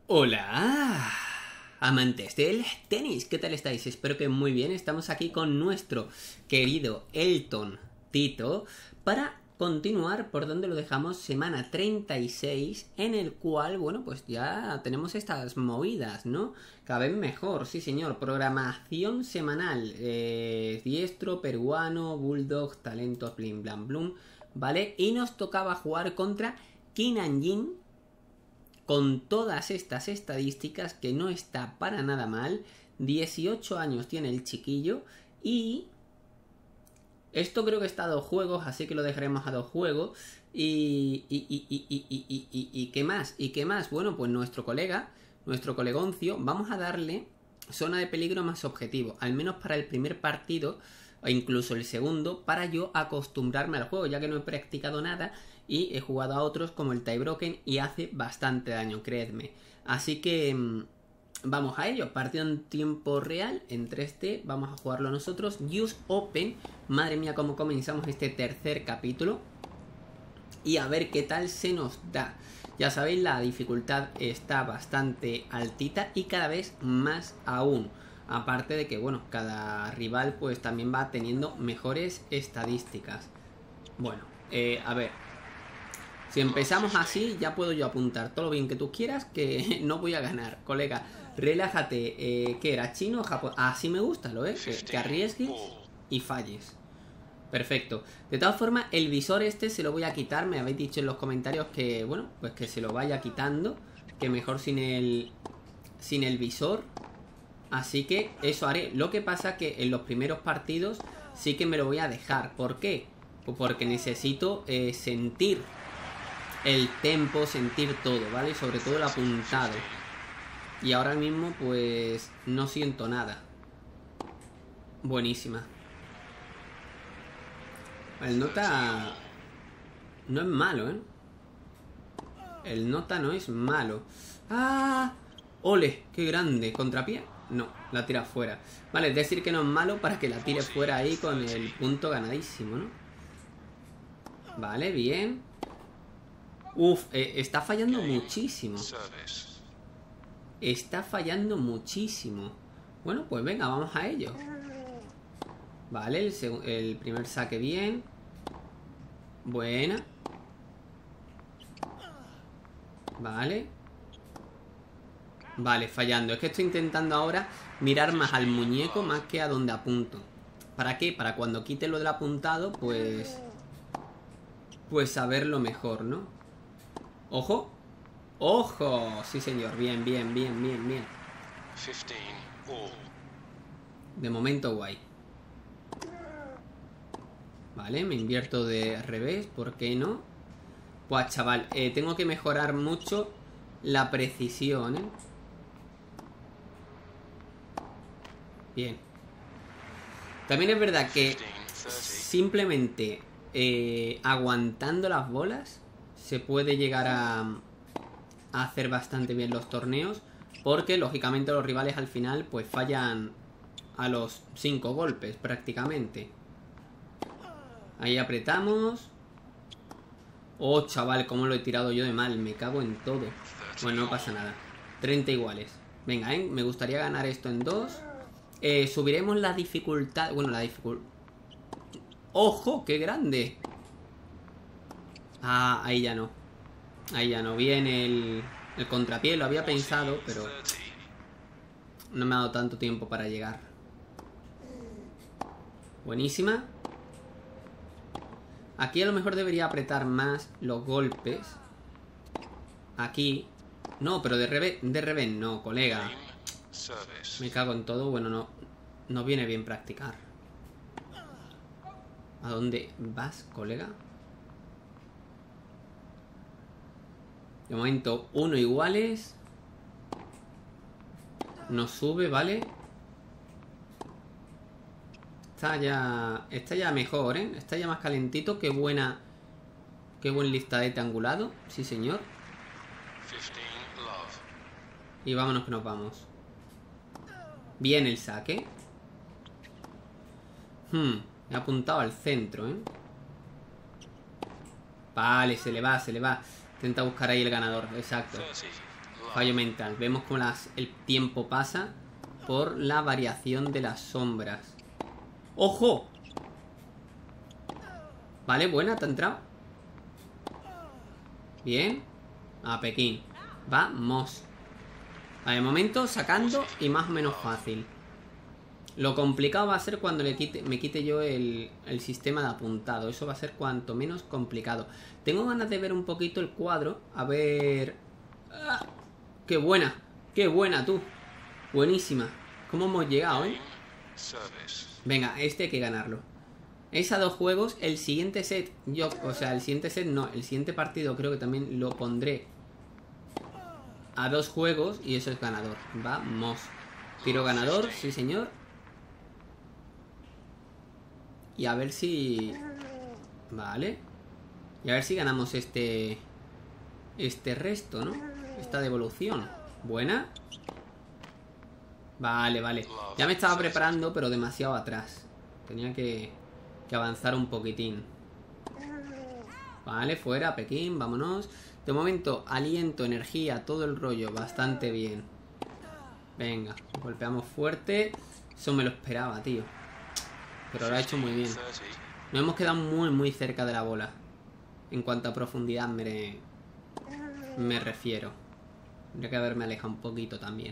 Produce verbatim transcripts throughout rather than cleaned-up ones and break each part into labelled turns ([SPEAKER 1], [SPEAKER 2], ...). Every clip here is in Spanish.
[SPEAKER 1] Hola, amantes del tenis, ¿qué tal estáis? Espero que muy bien. Estamos aquí con nuestro querido Elton Tito para continuar por donde lo dejamos, semana treinta y seis, en el cual, bueno, pues ya tenemos estas movidas, ¿no? Cada vez mejor, sí señor. Programación semanal, eh, diestro, peruano, bulldog, talentos, blim blam blum, ¿vale? Y nos tocaba jugar contra Kim Nanjing, con todas estas estadísticas, que no está para nada mal. dieciocho años tiene el chiquillo. Y esto creo que está a dos juegos, así que lo dejaremos a dos juegos. Y, y, y, y, y, y, y, y, y ¿qué más? ¿Y qué más? Bueno, pues nuestro colega, nuestro colegoncio, vamos a darle zona de peligro más objetivo, al menos para el primer partido, o incluso el segundo, para yo acostumbrarme al juego, ya que no he practicado nada y he jugado a otros como el Tie Broken y hace bastante daño, creedme. Así que mmm, vamos a ello. Partido en tiempo real en tres D, vamos a jugarlo nosotros. Use Open. Madre mía, cómo comenzamos este tercer capítulo. Y a ver qué tal se nos da. Ya sabéis, la dificultad está bastante altita y cada vez más aún. Aparte de que, bueno, cada rival pues también va teniendo mejores estadísticas. Bueno, eh, a ver. Si empezamos así, ya puedo yo apuntar todo lo bien que tú quieras, que no voy a ganar, colega. Relájate. eh, ¿Qué era? ¿Chino o Japón? Así me gusta, ¿lo ves? Que, que arriesgues y falles. Perfecto. De todas formas, el visor este se lo voy a quitar. Me habéis dicho en los comentarios que, bueno, pues que se lo vaya quitando, que mejor sin el sin el visor. Así que eso haré. Lo que pasa que en los primeros partidos sí que me lo voy a dejar. ¿Por qué? Pues porque necesito eh, sentir el tempo, sentir todo, ¿vale? Sobre todo el apuntado. Y ahora mismo pues no siento nada. Buenísima. El nota no es malo, ¿eh? El nota no es malo. ¡Ah! ¡Ole! ¡Qué grande! ¿Contrapié? No, la tira fuera. Vale, es decir que no es malo para que la tire fuera ahí con el punto ganadísimo, ¿no? Vale, bien. Uf, eh, está fallando muchísimo. Está fallando muchísimo. Bueno, pues venga, vamos a ello. Vale, el, el primer saque bien. Buena. Vale. Vale, fallando. Es que estoy intentando ahora mirar más al muñeco más que a donde apunto. ¿Para qué? Para cuando quite lo del apuntado, pues... Pues saberlo mejor, ¿no? ¡Ojo! ¡Ojo! Sí, señor. Bien, bien, bien, bien, bien. De momento guay. Vale, me invierto de revés. ¿Por qué no? Pues chaval, eh, tengo que mejorar mucho la precisión, ¿eh? Bien. También es verdad que simplemente eh, aguantando las bolas se puede llegar a, a hacer bastante bien los torneos, porque lógicamente los rivales al final pues fallan a los cinco golpes prácticamente. Ahí apretamos. Oh, chaval, cómo lo he tirado yo de mal. Me cago en todo. Bueno, no pasa nada. treinta iguales. Venga, ¿eh? Me gustaría ganar esto en dos. Eh, subiremos la dificultad. Bueno, la dificultad. ¡Ojo! ¡Qué grande! Ah, ahí ya no. Ahí ya no. Viene el, el contrapié. Lo había pensado, pero no me ha dado tanto tiempo para llegar. Buenísima. Aquí a lo mejor debería apretar más los golpes. Aquí. No, pero de revés, de revés no, colega. Me cago en todo. Bueno, no, no viene bien practicar. ¿A dónde vas, colega? De momento, uno iguales. Nos sube, ¿vale? Está ya, está ya mejor, ¿eh? Está ya más calentito. Qué buena. Qué buen listadete angulado. Sí, señor. Y vámonos que nos vamos. Bien el saque. Hmm, he apuntado al centro, ¿eh? Vale, se le va, se le va. Intenta buscar ahí el ganador, exacto. Fallo mental. Vemos cómo las, el tiempo pasa por la variación de las sombras. ¡Ojo! Vale, buena, te ha entrado. Bien. A Pekín. Vamos. Vale, de momento sacando y más o menos fácil. Lo complicado va a ser cuando le quite, me quite yo el, el sistema de apuntado. Eso va a ser cuanto menos complicado. Tengo ganas de ver un poquito el cuadro. A ver... ¡Ah! ¡Qué buena! ¡Qué buena, tú! Buenísima. ¿Cómo hemos llegado, eh? Venga, este hay que ganarlo. Es a dos juegos. El siguiente set, yo... O sea, el siguiente set no. El siguiente partido creo que también lo pondré a dos juegos y eso es ganador. Vamos. Tiro ganador, sí señor. Y a ver si... Vale. Y a ver si ganamos este... Este resto, ¿no? Esta devolución. Buena. Vale, vale. Ya me estaba preparando, pero demasiado atrás. Tenía que, que avanzar un poquitín. Vale, fuera, Pekín, vámonos. De momento, aliento, energía, todo el rollo, bastante bien. Venga, golpeamos fuerte. Eso me lo esperaba, tío. Pero lo ha hecho muy bien. Nos hemos quedado muy, muy cerca de la bola. En cuanto a profundidad me, me refiero. Tendría que haberme alejado un poquito también.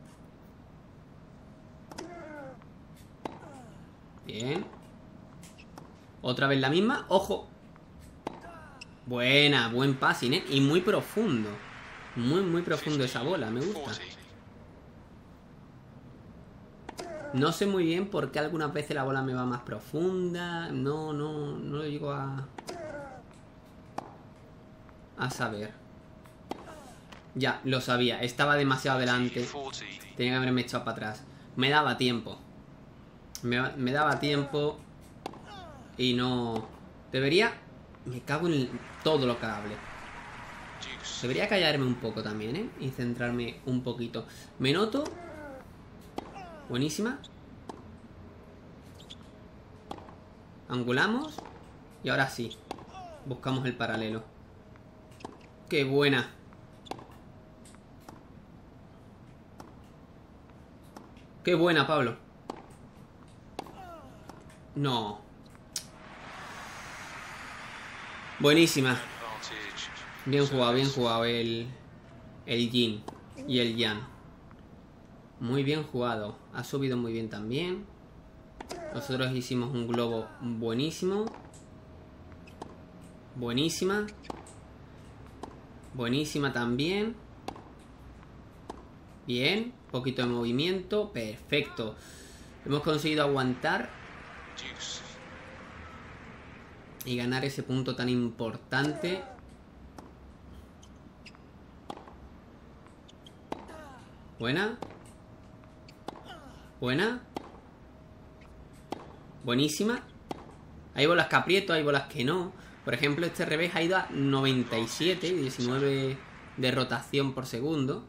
[SPEAKER 1] Bien. Otra vez la misma. ¡Ojo! Buena, buen passing, ¿eh? Y muy profundo. Muy, muy profundo esa bola, me gusta. No sé muy bien por qué algunas veces la bola me va más profunda. No, no, no lo llego a... A saber. Ya, lo sabía. Estaba demasiado adelante. Tenía que haberme echado para atrás. Me daba tiempo. Me, me daba tiempo. Y no... Debería... Me cago en el... todo lo que hable. Debería callarme un poco también, ¿eh? Y centrarme un poquito. Me noto... Buenísima. Angulamos. Y ahora sí. Buscamos el paralelo. ¡Qué buena! ¡Qué buena, Pablo! No. Buenísima. Bien jugado, bien jugado el... El Yin y el Yang. Muy bien jugado. Ha subido muy bien también. Nosotros hicimos un globo buenísimo. Buenísima. Buenísima también. Bien. Poquito de movimiento. Perfecto. Hemos conseguido aguantar y ganar ese punto tan importante. Buena. Buena. Buenísima. Hay bolas que aprieto, hay bolas que no. Por ejemplo, este revés ha ido a noventa y siete, diecinueve de rotación por segundo.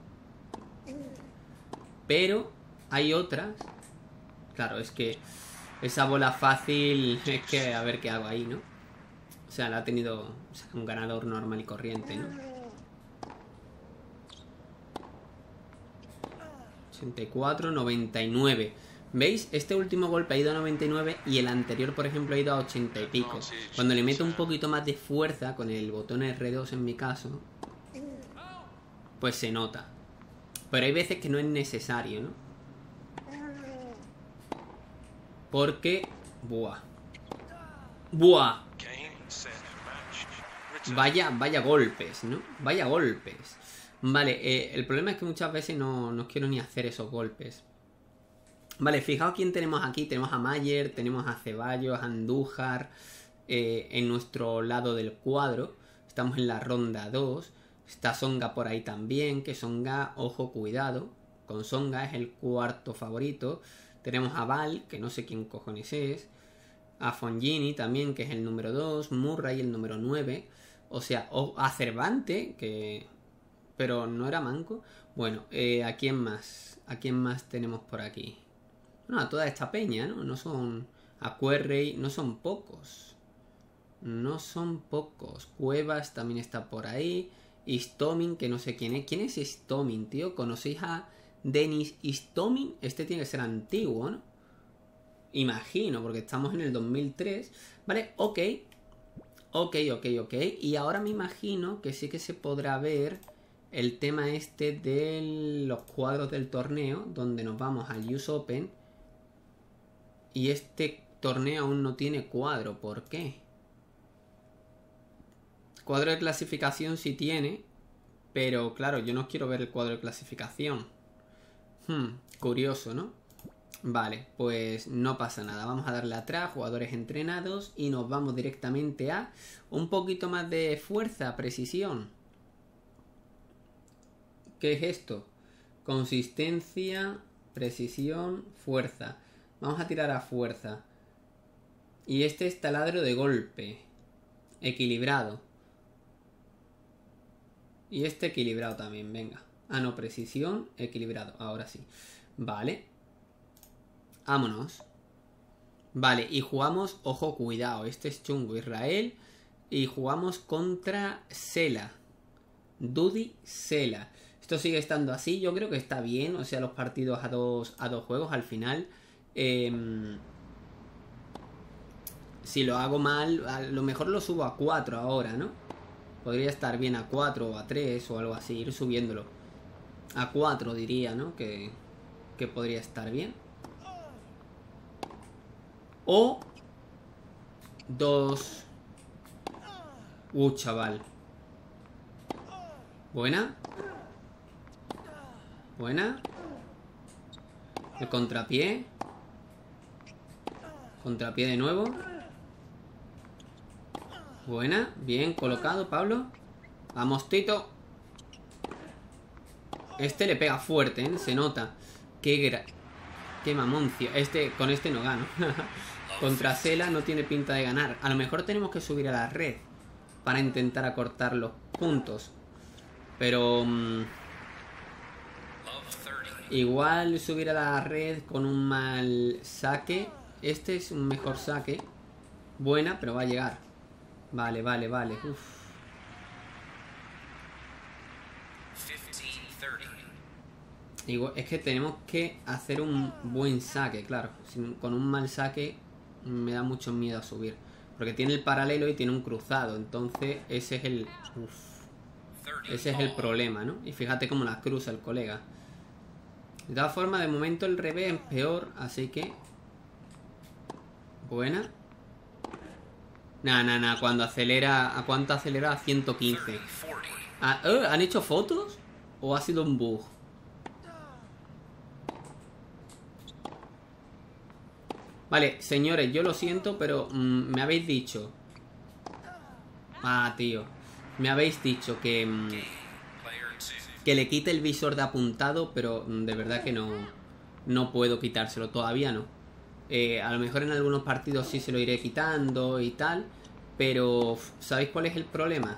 [SPEAKER 1] Pero hay otras. Claro, es que esa bola fácil es que a ver qué hago ahí, ¿no? O sea, la ha tenido, o sea, un ganador normal y corriente, ¿no? ochenta y cuatro, noventa y nueve. ¿Veis? Este último golpe ha ido a noventa y nueve y el anterior, por ejemplo, ha ido a ochenta y pico. Cuando le meto un poquito más de fuerza con el botón erre dos en mi caso, pues se nota. Pero hay veces que no es necesario, ¿no? Porque... Buah. Buah. Vaya, vaya golpes, ¿no? Vaya golpes. Vale, eh, el problema es que muchas veces no, no quiero ni hacer esos golpes. Vale, fijaos quién tenemos aquí. Tenemos a Mayer, tenemos a Ceballos, a Andújar eh, en nuestro lado del cuadro. Estamos en la ronda dos. Está Songa por ahí también, que Songa, ojo, cuidado. Con Songa es el cuarto favorito. Tenemos a Val, que no sé quién cojones es. A Fongini también, que es el número dos. Murray, el número nueve. O sea, o a Cervante, que... pero no era manco. Bueno, eh, ¿a quién más? ¿A quién más tenemos por aquí? Bueno, a toda esta peña, ¿no? No son... A Querrey, no son pocos. No son pocos. Cuevas también está por ahí. Istomin, que no sé quién es. ¿Quién es Istomin, tío? ¿Conocéis a Denis Istomin? Este tiene que ser antiguo, ¿no? Imagino, porque estamos en el dos mil tres. Vale, ok. Ok, ok, ok. Y ahora me imagino que sí que se podrá ver el tema este de los cuadros del torneo, donde nos vamos al U S Open. Y este torneo aún no tiene cuadro. ¿Por qué? Cuadro de clasificación sí tiene, pero claro, yo no quiero ver el cuadro de clasificación. Hmm, curioso, ¿no? Vale, pues no pasa nada. Vamos a darle atrás, jugadores entrenados, y nos vamos directamente a un poquito más de fuerza, precisión. ¿Qué es esto? Consistencia, precisión, fuerza. Vamos a tirar a fuerza. Y este es taladro de golpe. Equilibrado. Y este equilibrado también, venga. Ah, no, precisión, equilibrado. Ahora sí. Vale. Vámonos. Vale, y jugamos, ojo, cuidado, este es chungo, Israel. Y jugamos contra Sela. Dudi Sela. Esto sigue estando así, yo creo que está bien. O sea, los partidos a dos, a dos juegos al final. Eh, si lo hago mal, a lo mejor lo subo a cuatro ahora, ¿no? Podría estar bien a cuatro o a tres o algo así, ir subiéndolo. A cuatro diría, ¿no? Que, que podría estar bien. O dos. Uh, chaval. Buena. Buena. El contrapié. Contrapié de nuevo. Buena. Bien colocado, Pablo. Vamos, Tito. Este le pega fuerte, ¿eh? Se nota. Qué gra... Qué mamoncio. Este, con este no gano. Contra Sela no tiene pinta de ganar. A lo mejor tenemos que subir a la red para intentar acortar los puntos. Pero... Mmm, igual subir a la red con un mal saque. Este es un mejor saque. Buena, pero va a llegar. Vale, vale, vale. Uf. Igual, es que tenemos que hacer un buen saque, claro. Sin, con un mal saque me da mucho miedo a subir. Porque tiene el paralelo y tiene un cruzado. Entonces ese es el... Uf, ese es el problema, ¿no? Y fíjate cómo la cruza el colega. De todas formas, de momento el revés es peor. Así que... Buena. Nah, nah, nah. Cuando acelera... ¿A cuánto acelera? A ciento quince. Ah, ¿eh? ¿Han hecho fotos? ¿O ha sido un bug? Vale, señores, yo lo siento, pero mmm, me habéis dicho... Ah, tío. Me habéis dicho que... Mmm, que le quite el visor de apuntado, pero mmm, de verdad que no... No puedo quitárselo, todavía no. Eh, a lo mejor en algunos partidos sí se lo iré quitando y tal. Pero... ¿sabéis cuál es el problema?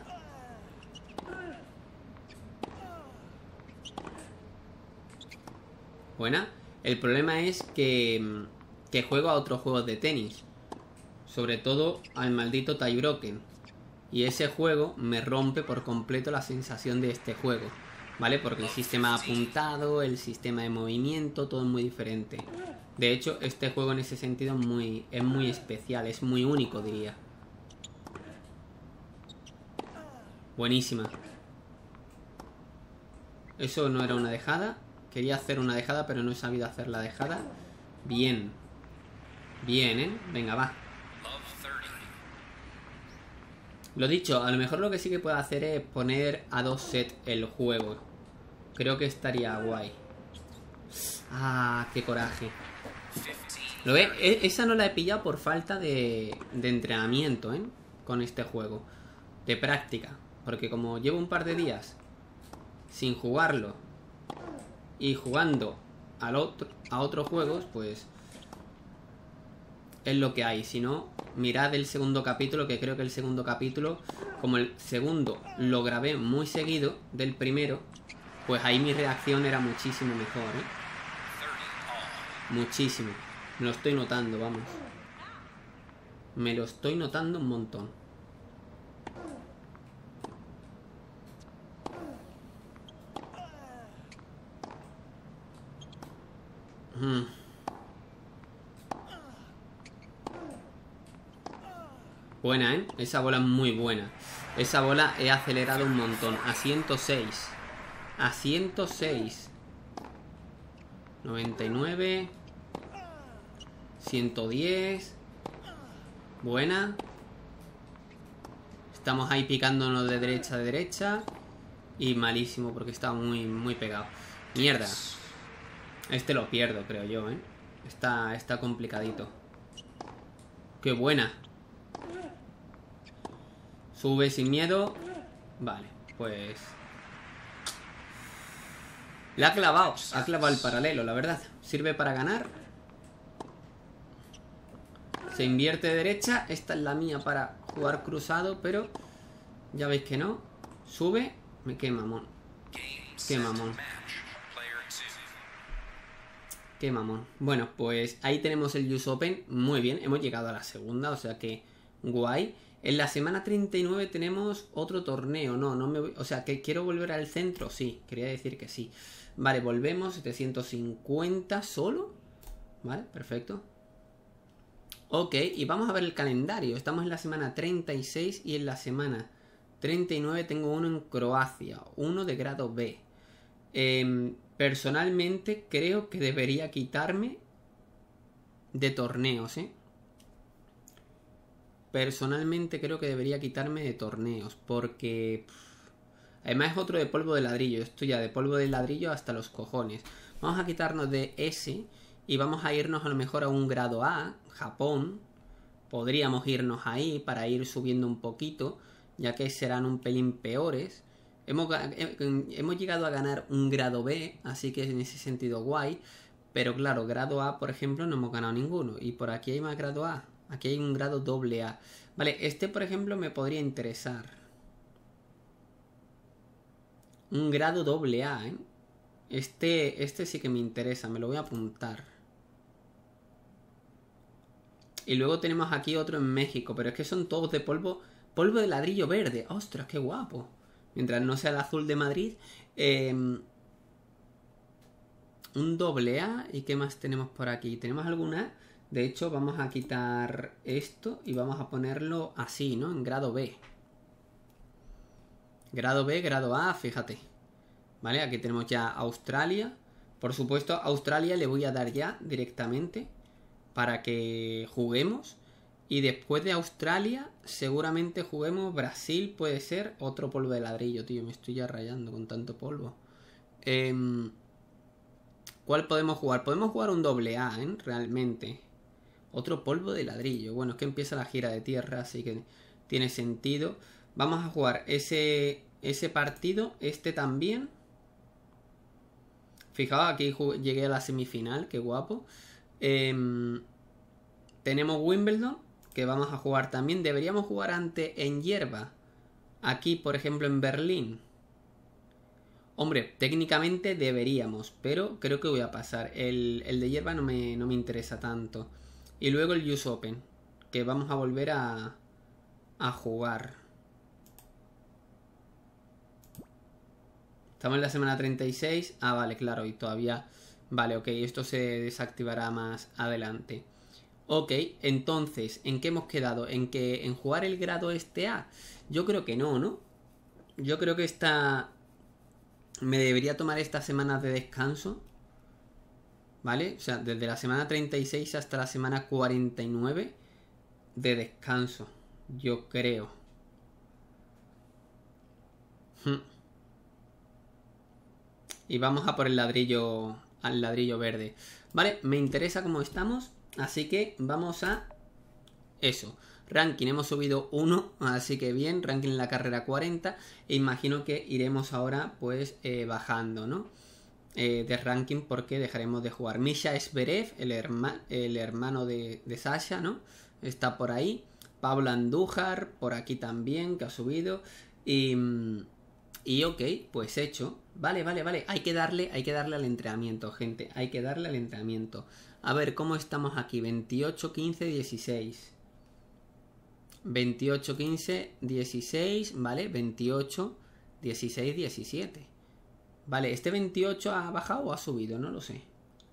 [SPEAKER 1] Buena. El problema es que... Mmm, que juego a otros juegos de tenis. Sobre todo al maldito Tie Broken. Y ese juego me rompe por completo la sensación de este juego. ¿Vale? Porque el sistema apuntado, el sistema de movimiento, todo es muy diferente. De hecho, este juego en ese sentido es muy, es muy especial, es muy único, diría. Buenísima. Eso no era una dejada. Quería hacer una dejada, pero no he sabido hacer la dejada. Bien. Bien, ¿eh? Venga, va. Lo dicho, a lo mejor lo que sí que puedo hacer es poner a dos sets el juego. Creo que estaría guay. Ah, qué coraje. ¿Lo ves? Esa no la he pillado por falta de, de entrenamiento, ¿eh? Con este juego. De práctica. Porque como llevo un par de días sin jugarlo y jugando al otro, a otros juegos, pues... es lo que hay. Si no, mirad el segundo capítulo, que creo que el segundo capítulo, como el segundo lo grabé muy seguido del primero, pues ahí mi reacción era muchísimo mejor, ¿eh? Muchísimo. Me lo estoy notando, vamos. Me lo estoy notando un montón. Mm. Buena, ¿eh? Esa bola es muy buena. Esa bola he acelerado un montón. A ciento seis. A ciento seis. noventa y nueve. ciento diez. Buena. Estamos ahí picándonos de derecha a derecha. Y malísimo porque está muy, muy pegado. Mierda. Este lo pierdo, creo yo, ¿eh? Está, está complicadito. Qué buena. Sube sin miedo. Vale, pues... Le ha clavado. Ha clavado el paralelo, la verdad. Sirve para ganar. Se invierte de derecha. Esta es la mía para jugar cruzado, pero... Ya veis que no. Sube. Me qué mamón. Qué mamón. Qué mamón. Bueno, pues ahí tenemos el U S Open. Muy bien, hemos llegado a la segunda, o sea que guay. En la semana treinta y nueve tenemos otro torneo. No, no me voy... O sea, que quiero volver al centro. Sí, quería decir que sí. Vale, volvemos. setecientos cincuenta solo. Vale, perfecto. Ok, y vamos a ver el calendario. Estamos en la semana treinta y seis y en la semana treinta y nueve tengo uno en Croacia. Uno de grado B. Eh, personalmente creo que debería quitarme de torneos, ¿eh? Personalmente creo que debería quitarme de torneos. Porque... Además es otro de polvo de ladrillo. Esto ya de polvo de ladrillo hasta los cojones. Vamos a quitarnos de ese. Y vamos a irnos a lo mejor a un grado A. Japón. Podríamos irnos ahí para ir subiendo un poquito. Ya que serán un pelín peores. Hemos, hemos llegado a ganar un grado B. Así que en ese sentido guay. Pero claro, grado A por ejemplo no hemos ganado ninguno. Y por aquí hay más grado A. Aquí hay un grado doble A. Vale, este por ejemplo me podría interesar. Un grado doble A, ¿eh? Este, este sí que me interesa, me lo voy a apuntar. Y luego tenemos aquí otro en México, pero es que son todos de polvo. Polvo de ladrillo verde. ¡Ostras, qué guapo! Mientras no sea el azul de Madrid. Eh, un doble A. ¿Y qué más tenemos por aquí? ¿Tenemos alguna? De hecho, vamos a quitar esto y vamos a ponerlo así, ¿no? En grado B. Grado B, grado A, fíjate. Vale, aquí tenemos ya Australia. Por supuesto, a Australia le voy a dar ya directamente para que juguemos. Y después de Australia, seguramente juguemos Brasil, puede ser. Otro polvo de ladrillo, tío. Me estoy ya rayando con tanto polvo. Eh, ¿Cuál podemos jugar? Podemos jugar un doble A, ¿eh? Realmente. Otro polvo de ladrillo. Bueno, es que empieza la gira de tierra, así que tiene sentido. Vamos a jugar ese, ese partido, este también. Fijaos, aquí llegué a la semifinal, qué guapo. Eh, tenemos Wimbledon, que vamos a jugar también. Deberíamos jugar ante en hierba. Aquí, por ejemplo, en Berlín. Hombre, técnicamente deberíamos, pero creo que voy a pasar. El, el de hierba no me, no me interesa tanto. Y luego el U S Open, que vamos a volver a, a jugar. Estamos en la semana treinta y seis. Ah, vale, claro, y todavía... Vale, ok, esto se desactivará más adelante. Ok, entonces, ¿en qué hemos quedado? ¿En que en jugar el grado este A? Yo creo que no, ¿no? Yo creo que esta... Me debería tomar estas semanas de descanso. ¿Vale? O sea, desde la semana treinta y seis hasta la semana cuarenta y nueve de descanso. Yo creo. Hmm. Y vamos a por el ladrillo, al ladrillo verde. Vale, me interesa cómo estamos. Así que vamos a... Eso. Ranking, hemos subido uno, así que bien. Ranking en la carrera cuarenta. E imagino que iremos ahora pues eh, bajando, ¿no? Eh, de ranking porque dejaremos de jugar. Misha Zverev, el, herma, el hermano de, de Sasha, ¿no? Está por ahí. Pablo Andújar, por aquí también, que ha subido. Y, y ok, pues hecho. Vale, vale, vale. Hay que darle, hay que darle al entrenamiento, gente. Hay que darle al entrenamiento. A ver, ¿cómo estamos aquí? veintiocho, quince, dieciséis. veintiocho, quince, dieciséis, ¿vale? veintiocho, dieciséis, diecisiete. Vale, ¿este veintiocho ha bajado o ha subido? No lo sé.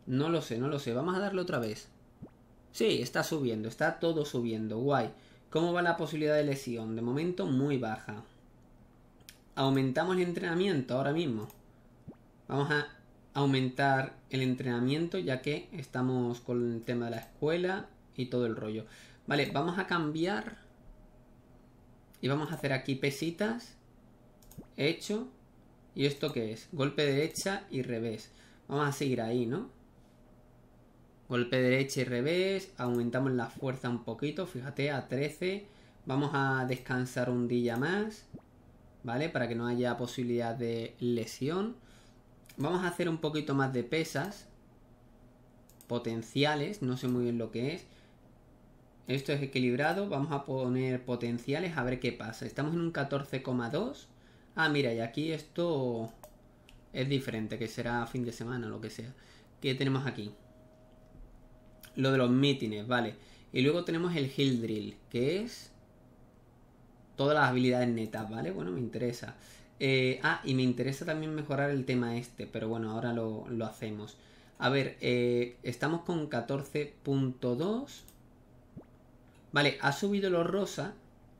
[SPEAKER 1] No lo sé, no lo sé. Vamos a darle otra vez. Sí, está subiendo, está todo subiendo. Guay. ¿Cómo va la posibilidad de lesión? De momento muy baja. Aumentamos el entrenamiento ahora mismo. Vamos a aumentar el entrenamiento ya que estamos con el tema de la escuela y todo el rollo. Vale, vamos a cambiar. Y vamos a hacer aquí pesitas. Hecho. ¿Y esto qué es? Golpe derecha y revés. Vamos a seguir ahí, ¿no? Golpe derecha y revés. Aumentamos la fuerza un poquito. Fíjate, a trece. Vamos a descansar un día más. ¿Vale? Para que no haya posibilidad de lesión. Vamos a hacer un poquito más de pesas. Potenciales. No sé muy bien lo que es. Esto es equilibrado. Vamos a poner potenciales a ver qué pasa. Estamos en un catorce coma dos. Ah, mira, y aquí esto es diferente, que será fin de semana o lo que sea. ¿Qué tenemos aquí? Lo de los mítines, vale. Y luego tenemos el Hill Drill, que es todas las habilidades netas, ¿vale? Bueno, me interesa. Eh, ah, y me interesa también mejorar el tema este, pero bueno, ahora lo, lo hacemos. A ver, eh, estamos con catorce punto dos. Vale, ha subido lo rosa.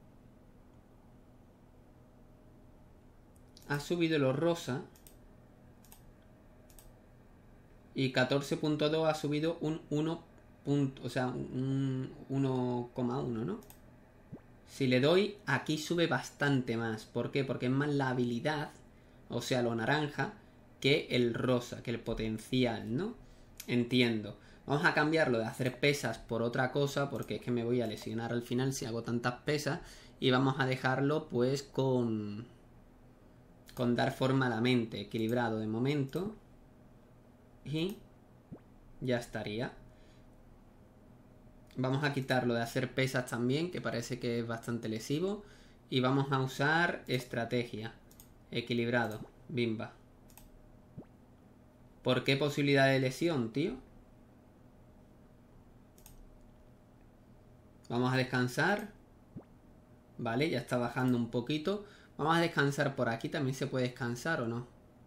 [SPEAKER 1] Ha subido lo rosa. Y catorce punto dos ha subido un uno. O sea, un uno coma uno, ¿no? Si le doy, aquí sube bastante más. ¿Por qué? Porque es más la habilidad, o sea, lo naranja, que el rosa, que el potencial, ¿no? Entiendo. Vamos a cambiarlo de hacer pesas por otra cosa, porque es que me voy a lesionar al final si hago tantas pesas. Y vamos a dejarlo, pues, con... con dar forma a la mente, equilibrado de momento. Y ya estaría. Vamos a quitarlo de hacer pesas también, que parece que es bastante lesivo. Y vamos a usar estrategia. Equilibrado. Bimba. ¿Por qué posibilidad de lesión, tío? Vamos a descansar. Vale, ya está bajando un poquito. Vamos a descansar por aquí. ¿También se puede descansar o no?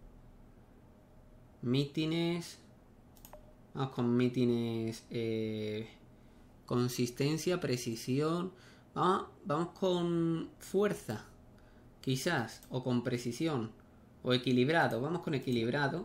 [SPEAKER 1] Mítines. Vamos con mítines... Eh... Consistencia, precisión. Vamos, vamos con fuerza. Quizás. O con precisión. O equilibrado. Vamos con equilibrado.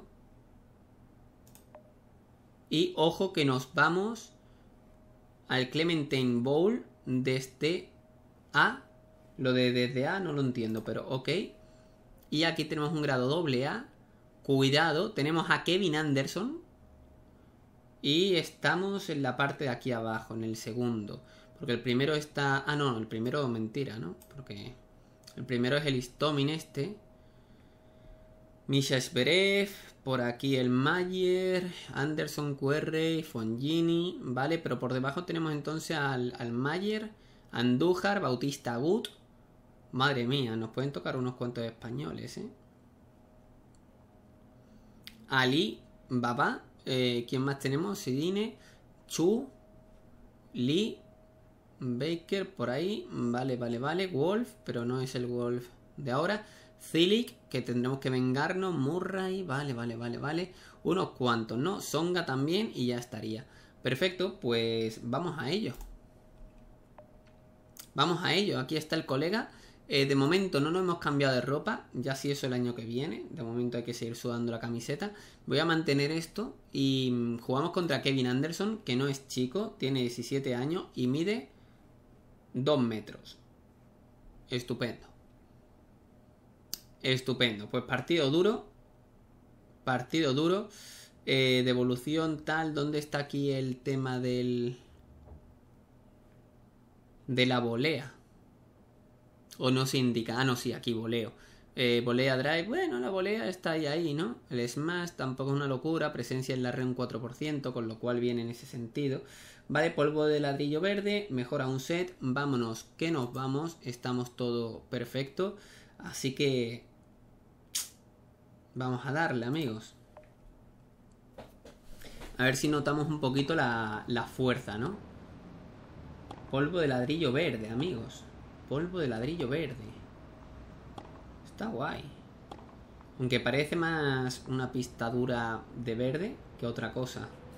[SPEAKER 1] Y ojo que nos vamos al Clementine Bowl desde A. Lo de desde A no lo entiendo, pero ok. Y aquí tenemos un grado doble A. Cuidado. Tenemos a Kevin Anderson. Y estamos en la parte de aquí abajo, en el segundo. Porque el primero está... Ah, no, el primero mentira, ¿no? Porque el primero es el Istomin este. Misha Zverev. Por aquí el Mayer. Anderson, Q R, Fongini. Vale, pero por debajo tenemos entonces al, al Mayer. Andújar, Bautista Agut. Madre mía, nos pueden tocar unos cuantos españoles, ¿eh? Ali, Baba. Eh, ¿Quién más tenemos? Sidine, Chu, Lee, Baker, por ahí. Vale, vale, vale. Wolf, pero no es el Wolf de ahora. Cilic, que tendremos que vengarnos. Murray, vale, vale, vale, vale. Unos cuantos, ¿no? Songa también y ya estaría. Perfecto, pues vamos a ello. Vamos a ello. Aquí está el colega. Eh, de momento no nos hemos cambiado de ropa. Ya si eso el año que viene. De momento hay que seguir sudando la camiseta. Voy a mantener esto. Y jugamos contra Kevin Anderson, que no es chico. Tiene diecisiete años y mide dos metros. Estupendo. Estupendo. Pues partido duro. Partido duro. Eh, devolución tal. ¿Dónde está aquí el tema del... de la volea? O no se indica. Ah, no, sí, aquí voleo. Eh, volea drive. Bueno, la volea está ahí, ahí, ¿no? El smash tampoco es una locura. Presencia en la red un cuatro por ciento, con lo cual viene en ese sentido. Vale, polvo de ladrillo verde. Mejora un set. Vámonos, que nos vamos. Estamos todo perfecto. Así que... vamos a darle, amigos. A ver si notamos un poquito la, la fuerza, ¿no? Polvo de ladrillo verde, amigos. Polvo de ladrillo verde. Está guay. Aunque parece más una pista dura de verde que otra cosa.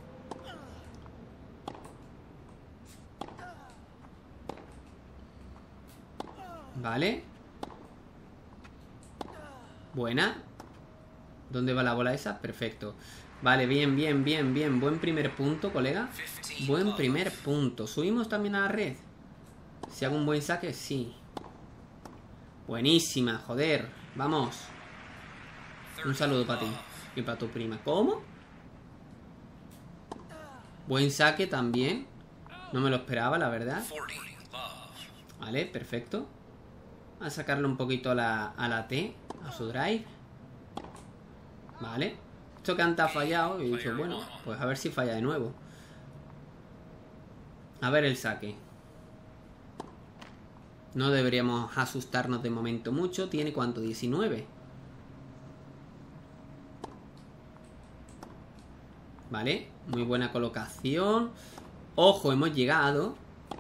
[SPEAKER 1] Vale. Buena. ¿Dónde va la bola esa? Perfecto. Vale, bien, bien, bien, bien. Buen primer punto, colega. Buen primer punto. ¿Subimos también a la red? Si hago un buen saque, sí. Buenísima, joder. Vamos. Un saludo para ti y para tu prima. ¿Cómo? Buen saque también. No me lo esperaba, la verdad. Vale, perfecto. A sacarle un poquito a la, a la T, a su drive. Vale. Esto que antes ha fallado. Y he dicho, bueno, pues a ver si falla de nuevo. A ver el saque. No deberíamos asustarnos de momento mucho. ¿Tiene cuánto? diecinueve. Vale, muy buena colocación. Ojo, hemos llegado.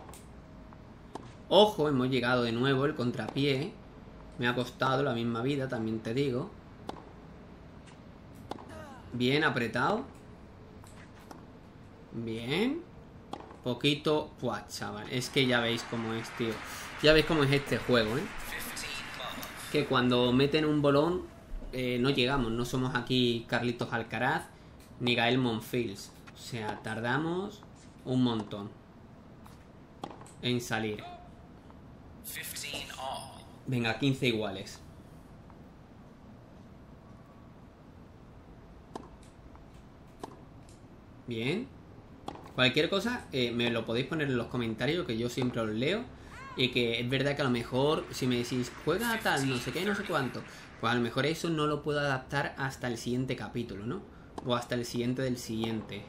[SPEAKER 1] Ojo, hemos llegado de nuevo el contrapié. Me ha costado la misma vida, también te digo. Bien, apretado. Bien. Poquito. Puah, chaval. Es que ya veis cómo es, tío. Ya veis cómo es este juego, ¿eh? Que cuando meten un bolón eh, no llegamos. No somos aquí Carlitos Alcaraz ni Gael Monfils. O sea, tardamos un montón en salir. Venga, quince iguales. Bien. Cualquier cosa eh, me lo podéis poner en los comentarios, que yo siempre os leo. Y que es verdad que a lo mejor si me decís juega tal, no sé qué, no sé cuánto, pues a lo mejor eso no lo puedo adaptar hasta el siguiente capítulo, ¿no? O hasta el siguiente del siguiente.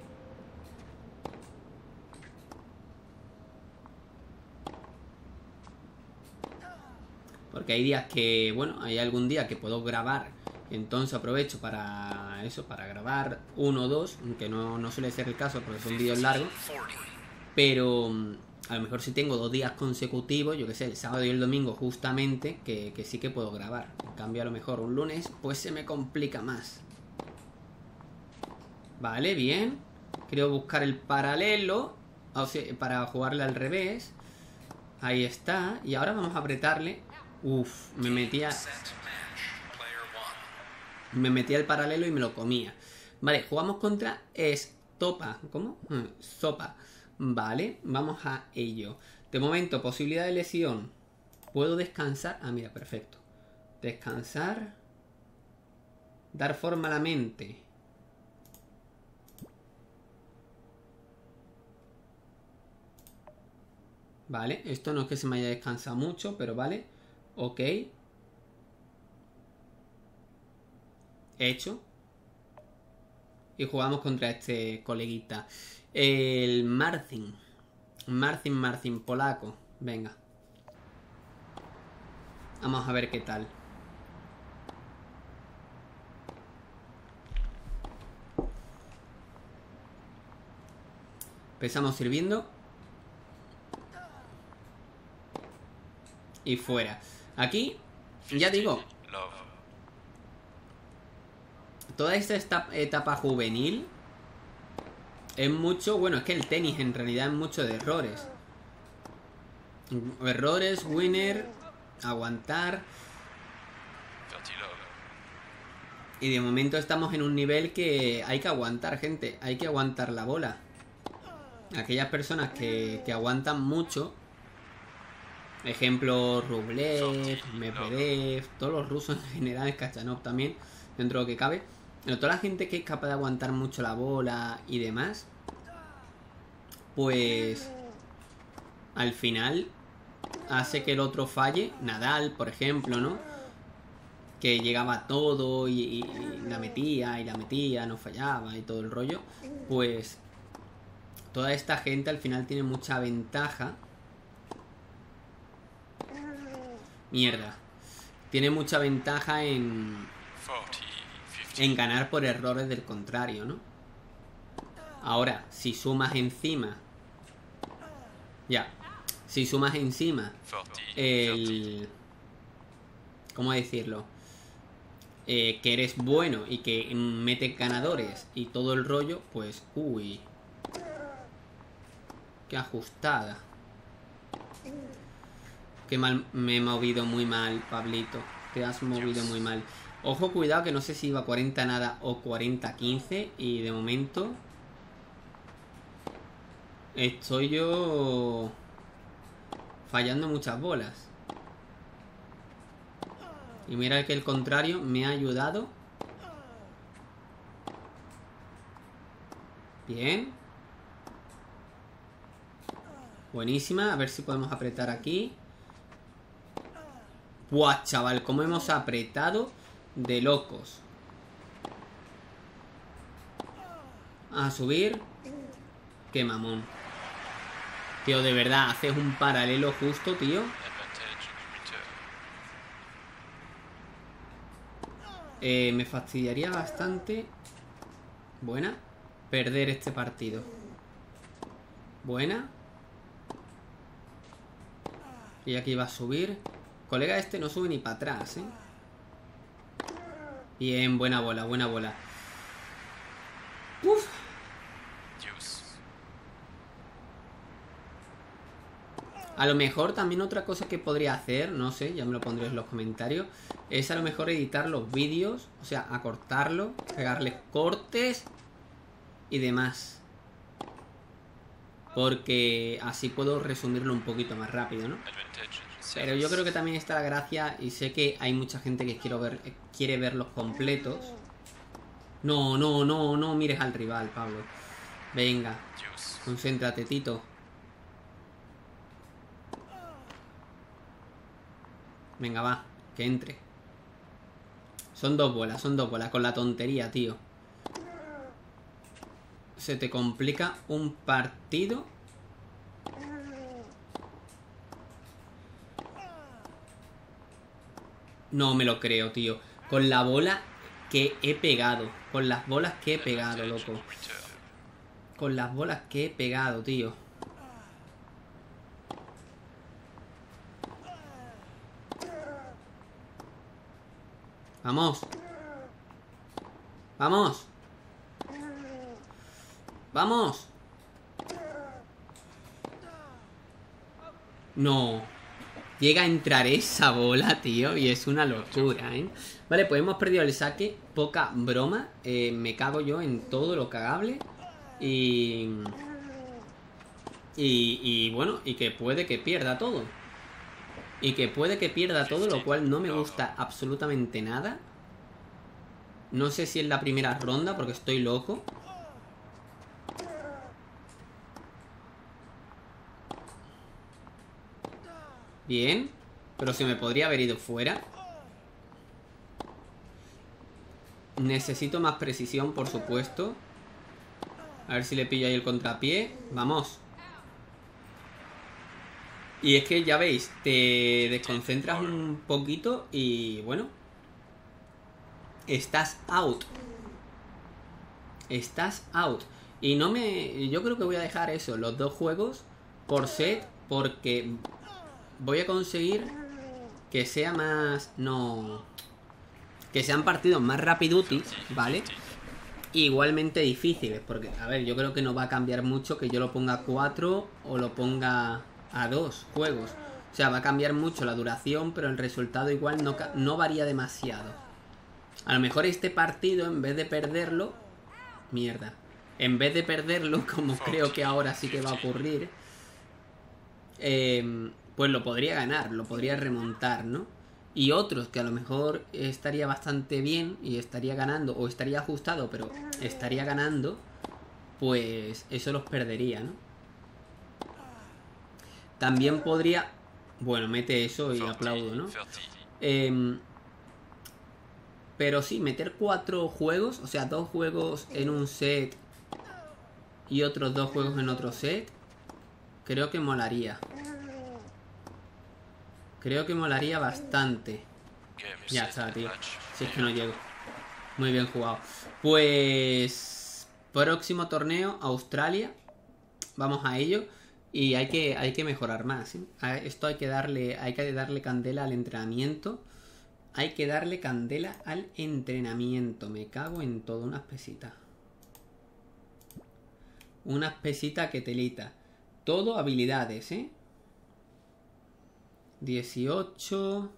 [SPEAKER 1] Porque hay días que, bueno, hay algún día que puedo grabar. Entonces aprovecho para eso, para grabar uno o dos. Aunque no, no suele ser el caso porque son vídeos largos. Pero a lo mejor si tengo dos días consecutivos, yo que sé, el sábado y el domingo justamente, que, que sí que puedo grabar. En cambio a lo mejor un lunes, pues se me complica más. Vale, bien. Quiero buscar el paralelo, o sea, para jugarle al revés. Ahí está. Y ahora vamos a apretarle. Uf, me metía... Me metía el paralelo y me lo comía. Vale, jugamos contra Estopa. ¿Cómo? Sopa. Vale, vamos a ello. De momento, posibilidad de lesión. ¿Puedo descansar? Ah, mira, perfecto. Descansar. Dar forma a la mente. Vale, esto no es que se me haya descansado mucho, pero vale. Ok. Hecho. Y jugamos contra este coleguita. El Marcin. Marcin, Marcin, polaco. Venga. Vamos a ver qué tal. Empezamos sirviendo. Y fuera. Aquí, ya digo, toda esta etapa juvenil es mucho, bueno, es que el tenis en realidad es mucho de errores. Errores, winner, aguantar. Y de momento estamos en un nivel que hay que aguantar, gente. Hay que aguantar la bola. Aquellas personas que, que aguantan mucho, ejemplo Rublev, Medvedev, todos los rusos en general, Kachanov también, dentro de lo que cabe. Pero toda la gente que es capaz de aguantar mucho la bola y demás, pues al final hace que el otro falle. Nadal, por ejemplo, ¿no? Que llegaba a todo y, y, y la metía y la metía, no fallaba y todo el rollo. Pues toda esta gente al final tiene mucha ventaja. Mierda. Tiene mucha ventaja en... en ganar por errores del contrario, ¿no? Ahora, si sumas encima... Ya. Si sumas encima... El... ¿Cómo decirlo? Eh, que eres bueno y que metes ganadores y todo el rollo, pues... Uy. Qué ajustada. Qué mal, me he movido muy mal, Pablito. Te has movido muy mal. Ojo, cuidado, que no sé si iba cuarenta nada o cuarenta quince. Y de momento estoy yo fallando muchas bolas. Y mira que el contrario me ha ayudado. Bien. Buenísima. A ver si podemos apretar aquí. Buah, chaval, cómo hemos apretado de locos. A subir. Qué mamón. Tío, de verdad, haces un paralelo justo, tío. Eh, me fastidiaría bastante. Buena. Perder este partido. Buena. Y aquí va a subir. Colega este no sube ni para atrás, ¿eh? Bien, buena bola, buena bola. Uf. A lo mejor también otra cosa que podría hacer, no sé, ya me lo pondré en los comentarios, es a lo mejor editar los vídeos, o sea, acortarlo, pegarle cortes y demás. Porque así puedo resumirlo un poquito más rápido, ¿no? Pero yo creo que también está la gracia, y sé que hay mucha gente que quiero ver, quiere verlos completos. No, no, no, no mires al rival, Pablo. Venga, concéntrate, Tito. Venga, va, que entre. Son dos bolas, son dos bolas. Con la tontería, tío. Se te complica un partido. No me lo creo, tío. Con la bola que he pegado. Con las bolas que he pegado, loco. Con las bolas que he pegado, tío. Vamos. Vamos. Vamos. No. Llega a entrar esa bola, tío. Y es una locura, ¿eh? Vale, pues hemos perdido el saque. Poca broma. eh, Me cago yo en todo lo cagable. Y... y... Y bueno, y que puede que pierda todo. Y que puede que pierda todo, lo cual no me gusta absolutamente nada. No sé si es la primera ronda, porque estoy loco. Bien. Pero se me podría haber ido fuera. Necesito más precisión, por supuesto. A ver si le pillo ahí el contrapié. Vamos. Y es que ya veis, te desconcentras un poquito y bueno, estás out. Estás out. Y no me... yo creo que voy a dejar eso, los dos juegos por set, porque voy a conseguir que sea más... no... que sean partidos más rapidutis, ¿vale? Igualmente difíciles, porque, a ver, yo creo que no va a cambiar mucho que yo lo ponga a cuatro o lo ponga a dos juegos. O sea, va a cambiar mucho la duración, pero el resultado igual no, no varía demasiado. A lo mejor este partido, en vez de perderlo... mierda. En vez de perderlo, como creo que ahora sí que va a ocurrir, eh, pues lo podría ganar, lo podría remontar, ¿no? Y otros que a lo mejor estaría bastante bien y estaría ganando, o estaría ajustado, pero estaría ganando, pues eso los perdería, ¿no? También podría... bueno, mete eso y aplaudo, ¿no? Eh, pero sí, meter cuatro juegos, o sea, dos juegos en un set y otros dos juegos en otro set, creo que molaría. Creo que molaría bastante. Ya está, tío. Si es que no llego. Muy bien jugado. Pues... próximo torneo, Australia. Vamos a ello. Y hay que, hay que mejorar más, ¿eh? Esto hay que darle, hay que darle candela al entrenamiento. Hay que darle candela al entrenamiento. Me cago en todo. Unas pesitas. Unas pesitas que telita. Todo habilidades, ¿eh? dieciocho.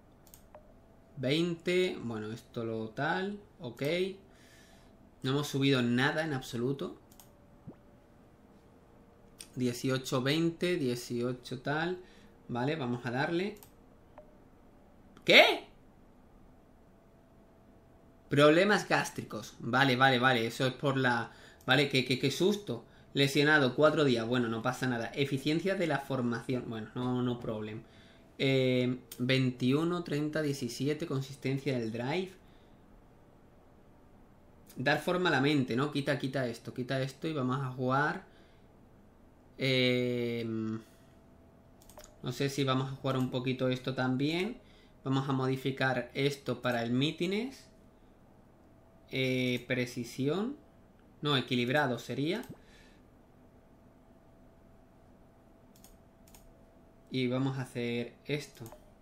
[SPEAKER 1] veinte. Bueno, esto lo tal. Ok. No hemos subido nada en absoluto. dieciocho, veinte. dieciocho tal. Vale, vamos a darle. ¿Qué? Problemas gástricos. Vale, vale, vale. Eso es por la... Vale, qué, qué, qué susto. Lesionado, cuatro días. Bueno, no pasa nada. Eficiencia de la formación. Bueno, no, no problem. Eh, veintiuno, treinta, diecisiete. Consistencia del drive. Dar forma a la mente, ¿no? Quita, quita esto. Quita esto y vamos a jugar. Eh, no sé si vamos a jugar un poquito esto también. Vamos a modificar esto para el meetings. Eh, precisión. No, equilibrado sería. Y vamos a hacer esto.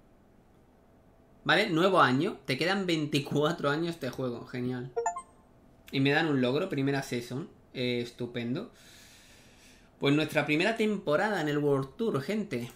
[SPEAKER 1] Vale, nuevo año. Te quedan veinticuatro años de juego. Genial. Y me dan un logro, primera season. Eh, estupendo. Pues nuestra primera temporada en el World Tour, gente.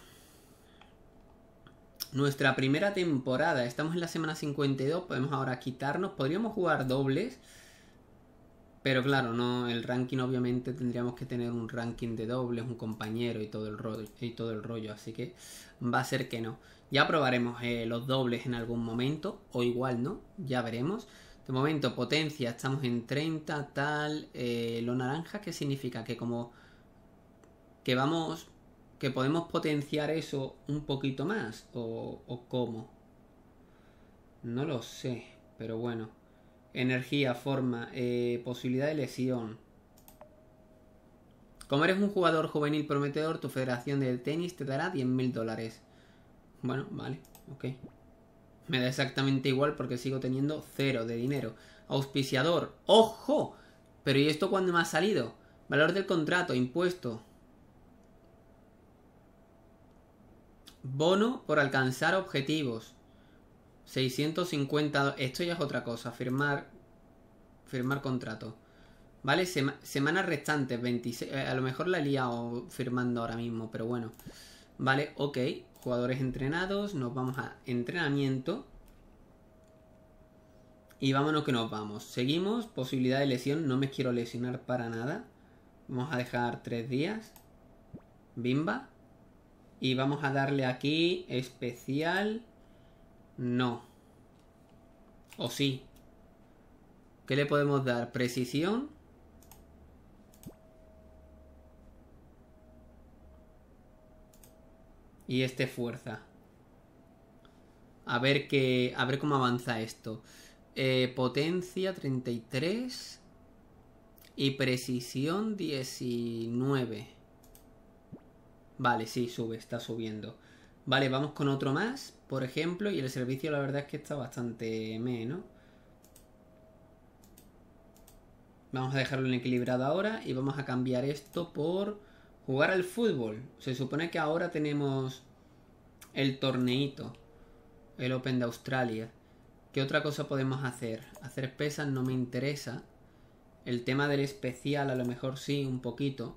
[SPEAKER 1] Nuestra primera temporada. Estamos en la semana cincuenta y dos. Podemos ahora quitarnos. Podríamos jugar dobles. Pero claro, no, el ranking obviamente tendríamos que tener un ranking de dobles, un compañero y todo el rollo, y todo el rollo, así que va a ser que no. Ya probaremos eh, los dobles en algún momento, o igual no, ya veremos. De momento, potencia, estamos en treinta, tal. Eh, lo naranja, ¿qué significa? Que como que vamos, que podemos potenciar eso un poquito más, o, o cómo. No lo sé, pero bueno. Energía, forma, eh, posibilidad de lesión. Como eres un jugador juvenil prometedor, tu federación de tenis te dará diez mil dólares. Bueno, vale, ok. Me da exactamente igual porque sigo teniendo cero de dinero. Auspiciador, ¡ojo! Pero ¿y esto cuándo me ha salido? Valor del contrato, impuesto. Bono por alcanzar objetivos. seiscientos cincuenta. Esto ya es otra cosa. Firmar. Firmar contrato. Vale, Sema, semanas restantes. veintiséis. Eh, a lo mejor la he liado firmando ahora mismo. Pero bueno. Vale, ok. Jugadores entrenados. Nos vamos a entrenamiento. Y vámonos que nos vamos. Seguimos. Posibilidad de lesión. No me quiero lesionar para nada. Vamos a dejar tres días. Bimba. Y vamos a darle aquí. Especial. No. O sí. ¿Qué le podemos dar? Precisión. Y este fuerza. A ver qué. A ver cómo avanza esto. Eh, potencia treinta y tres. Y precisión diecinueve. Vale, sí, sube, está subiendo. Vale, vamos con otro más, por ejemplo. Y el servicio la verdad es que está bastante meh, ¿no? Vamos a dejarlo en equilibrado ahora. Y vamos a cambiar esto por jugar al fútbol. Se supone que ahora tenemos el torneito, el Open de Australia. ¿Qué otra cosa podemos hacer? Hacer pesas no me interesa. El tema del especial a lo mejor sí, un poquito.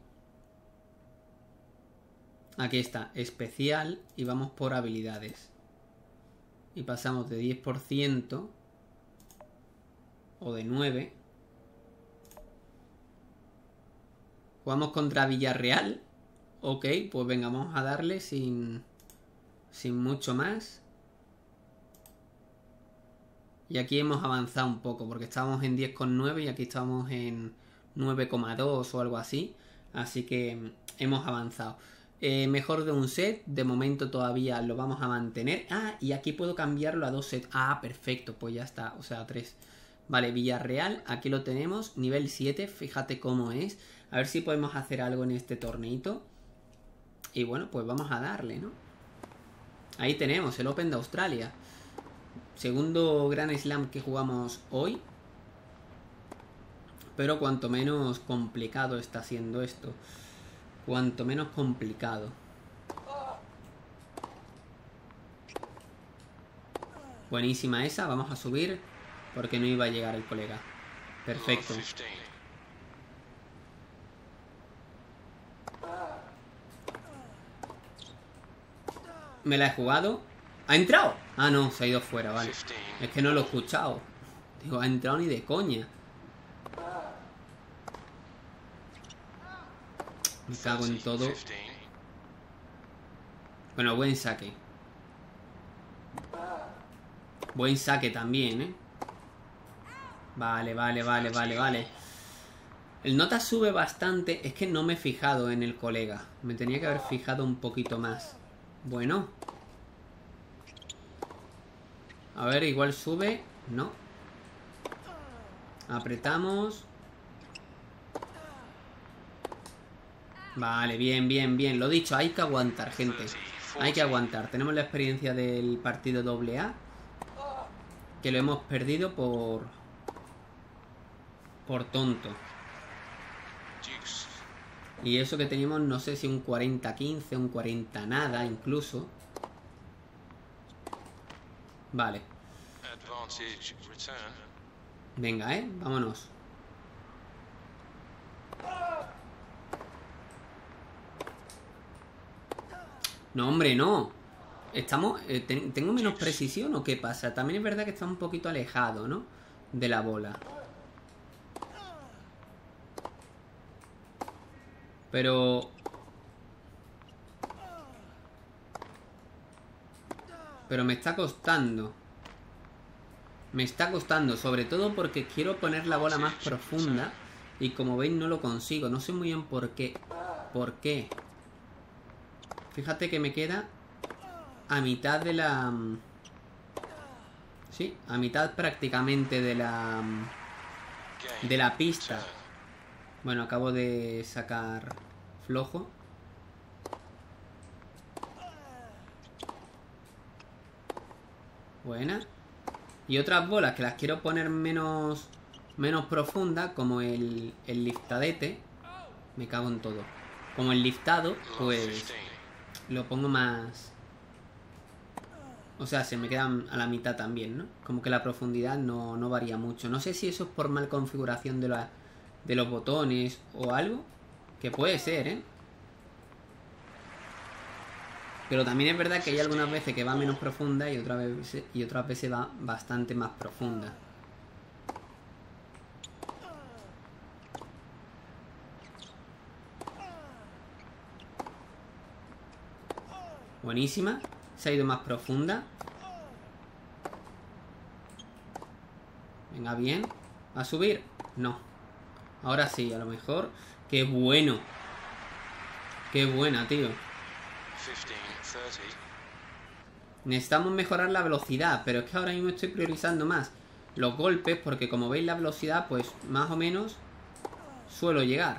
[SPEAKER 1] Aquí está, especial, y vamos por habilidades. Y pasamos de diez por ciento o de nueve. Jugamos contra Villarreal. Ok, pues venga, vamos a darle sin, sin mucho más. Y aquí hemos avanzado un poco, porque estábamos en diez coma nueve y aquí estamos en nueve coma dos o algo así. Así que hemos avanzado. Eh, mejor de un set, de momento todavía lo vamos a mantener. Ah, y aquí puedo cambiarlo a dos sets. Ah, perfecto, pues ya está, o sea, a tres. Vale, Villarreal, aquí lo tenemos, nivel siete, fíjate cómo es. A ver si podemos hacer algo en este torneito. Y bueno, pues vamos a darle, ¿no? Ahí tenemos, el Open de Australia. Segundo Grand Slam que jugamos hoy. Pero cuanto menos complicado está siendo esto. Cuanto menos complicado. Buenísima esa, vamos a subir. Porque no iba a llegar el colega. Perfecto. Me la he jugado. ¿Ha entrado? Ah, no, se ha ido fuera, vale. Es que no lo he escuchado. Digo, ha entrado ni de coña. Me cago en todo. Bueno, buen saque. Buen saque también, ¿eh? Vale, vale, vale, vale, vale. El nota sube bastante. Es que no me he fijado en el colega. Me tenía que haber fijado un poquito más. Bueno. A ver, igual sube. No. Apretamos. Vale, bien, bien, bien. Lo dicho, hay que aguantar, gente. Hay que aguantar. Tenemos la experiencia del partido doble A, que lo hemos perdido por... por tonto. Y eso que teníamos, no sé si un cuarenta quince, un cuarenta nada incluso. Vale. Venga, eh, vámonos. No, hombre, no. Estamos... Eh, ten, ¿Tengo menos precisión o qué pasa? También es verdad que está un poquito alejado, ¿no? De la bola. Pero... Pero me está costando. Me está costando, sobre todo porque quiero poner la bola más profunda. Y como veis no lo consigo. No sé muy bien por qué. ¿Por qué? Fíjate que me queda a mitad de la... Sí, a mitad prácticamente de la... De la pista. Bueno, acabo de sacar flojo. Buena. Y otras bolas que las quiero poner menos... Menos profundas, como el, el liftadete. Me cago en todo. Como el liftado, pues... Lo pongo más... O sea, se me quedan a la mitad también, ¿no? Como que la profundidad no, no varía mucho. No sé si eso es por mal configuración de, la, de los botones o algo. Que puede ser, ¿eh? Pero también es verdad que hay algunas veces que va menos profunda y otras veces, y otras veces va bastante más profunda. Buenísima. Se ha ido más profunda. Venga, bien. ¿Va a subir? No. Ahora sí, a lo mejor. ¡Qué bueno! ¡Qué buena, tío! Necesitamos mejorar la velocidad, pero es que ahora mismo estoy priorizando más los golpes, porque como veis la velocidad, pues más o menos suelo llegar.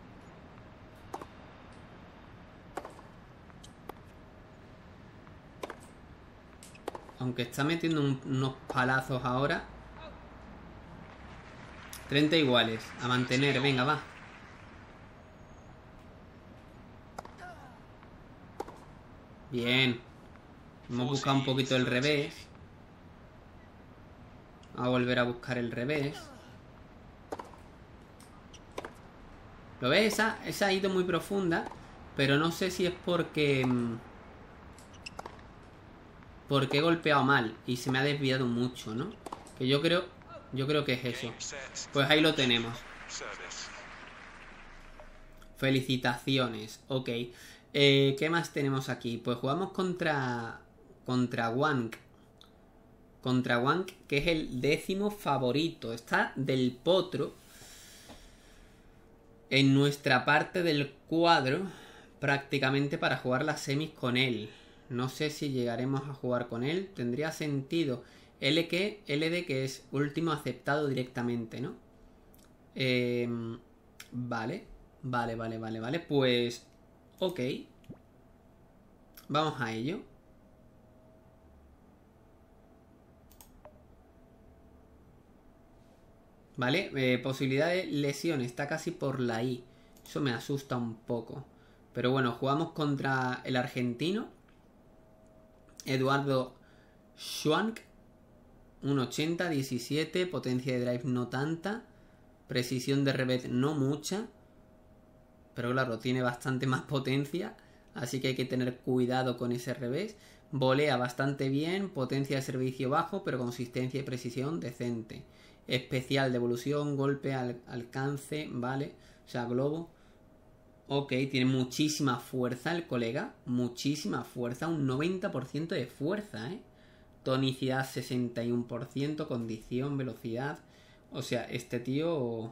[SPEAKER 1] Aunque está metiendo un, unos palazos ahora. treinta iguales. A mantener, venga, va. Bien. Hemos buscado un poquito el revés. Vamos a volver a buscar el revés. ¿Lo ves? Esa, esa ha ido muy profunda. Pero no sé si es porque... Porque he golpeado mal y se me ha desviado mucho, ¿no? Que yo creo... Yo creo que es eso. Pues ahí lo tenemos. Felicitaciones. Ok. Eh, ¿Qué más tenemos aquí? Pues jugamos contra... Contra Wank. Contra Wank, que es el décimo favorito. Está del potro. En nuestra parte del cuadro. Prácticamente para jugar las semis con él. No sé si llegaremos a jugar con él. Tendría sentido. L que, L D que es último aceptado directamente, ¿no? Eh, vale. Vale, vale, vale, vale. Pues... Ok. Vamos a ello. Vale. Eh, posibilidad de lesión. Está casi por la I. Eso me asusta un poco. Pero bueno, jugamos contra el argentino. Eduardo Schwank. uno ochenta, diecisiete. Potencia de drive no tanta. Precisión de revés no mucha. Pero claro, tiene bastante más potencia. así que hay que tener cuidado con ese revés. Volea bastante bien, potencia de servicio bajo, pero consistencia y precisión decente. Especial, devolución, golpe, al alcance, vale, o sea, globo. Ok, tiene muchísima fuerza el colega, muchísima fuerza, un noventa por ciento de fuerza, ¿eh? Tonicidad sesenta y uno por ciento, condición, velocidad. O sea, este tío...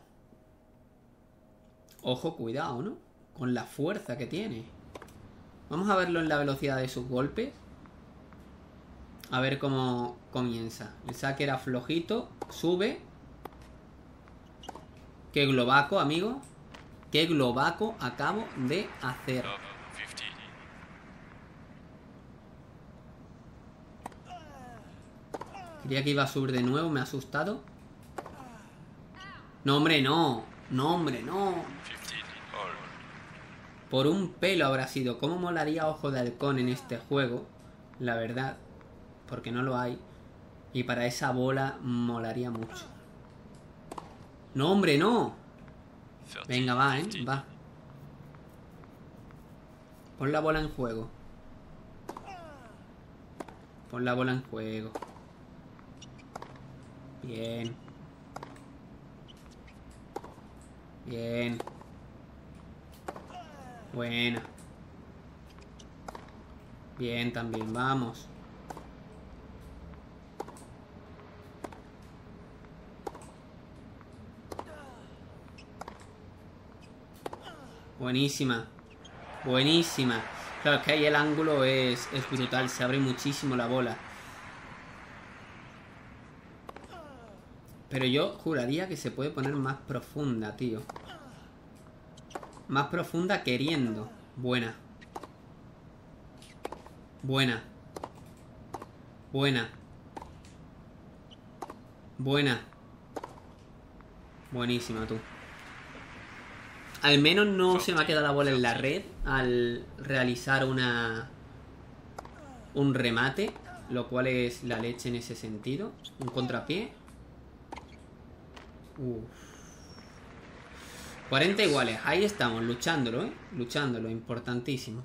[SPEAKER 1] Ojo, cuidado, ¿no? Con la fuerza que tiene. Vamos a verlo en la velocidad de sus golpes. A ver cómo comienza. El saque era flojito. Sube. Qué globaco, amigo. Qué globaco acabo de hacer. Creía que iba a subir de nuevo. Me ha asustado. No, hombre, no. No, hombre, no. Por un pelo habrá sido. ¿Cómo molaría Ojo de Halcón en este juego? La verdad. Porque no lo hay. Y para esa bola molaría mucho. No, hombre, no. Venga, va, eh. Va. Pon la bola en juego. Pon la bola en juego. Bien. Bien. Buena. Bien también, vamos. Buenísima. Buenísima. Claro, es que ahí el ángulo es, es brutal. Se abre muchísimo la bola. Pero yo juraría que se puede poner más profunda, tío. Más profunda queriendo. Buena. Buena. Buena. Buena. Buenísima, tú. Al menos no se me ha quedado la bola en la red al realizar una un remate, lo cual es la leche en ese sentido. Un contrapié. Uf. cuarenta iguales, ahí estamos, luchándolo, ¿eh? Luchándolo, importantísimo.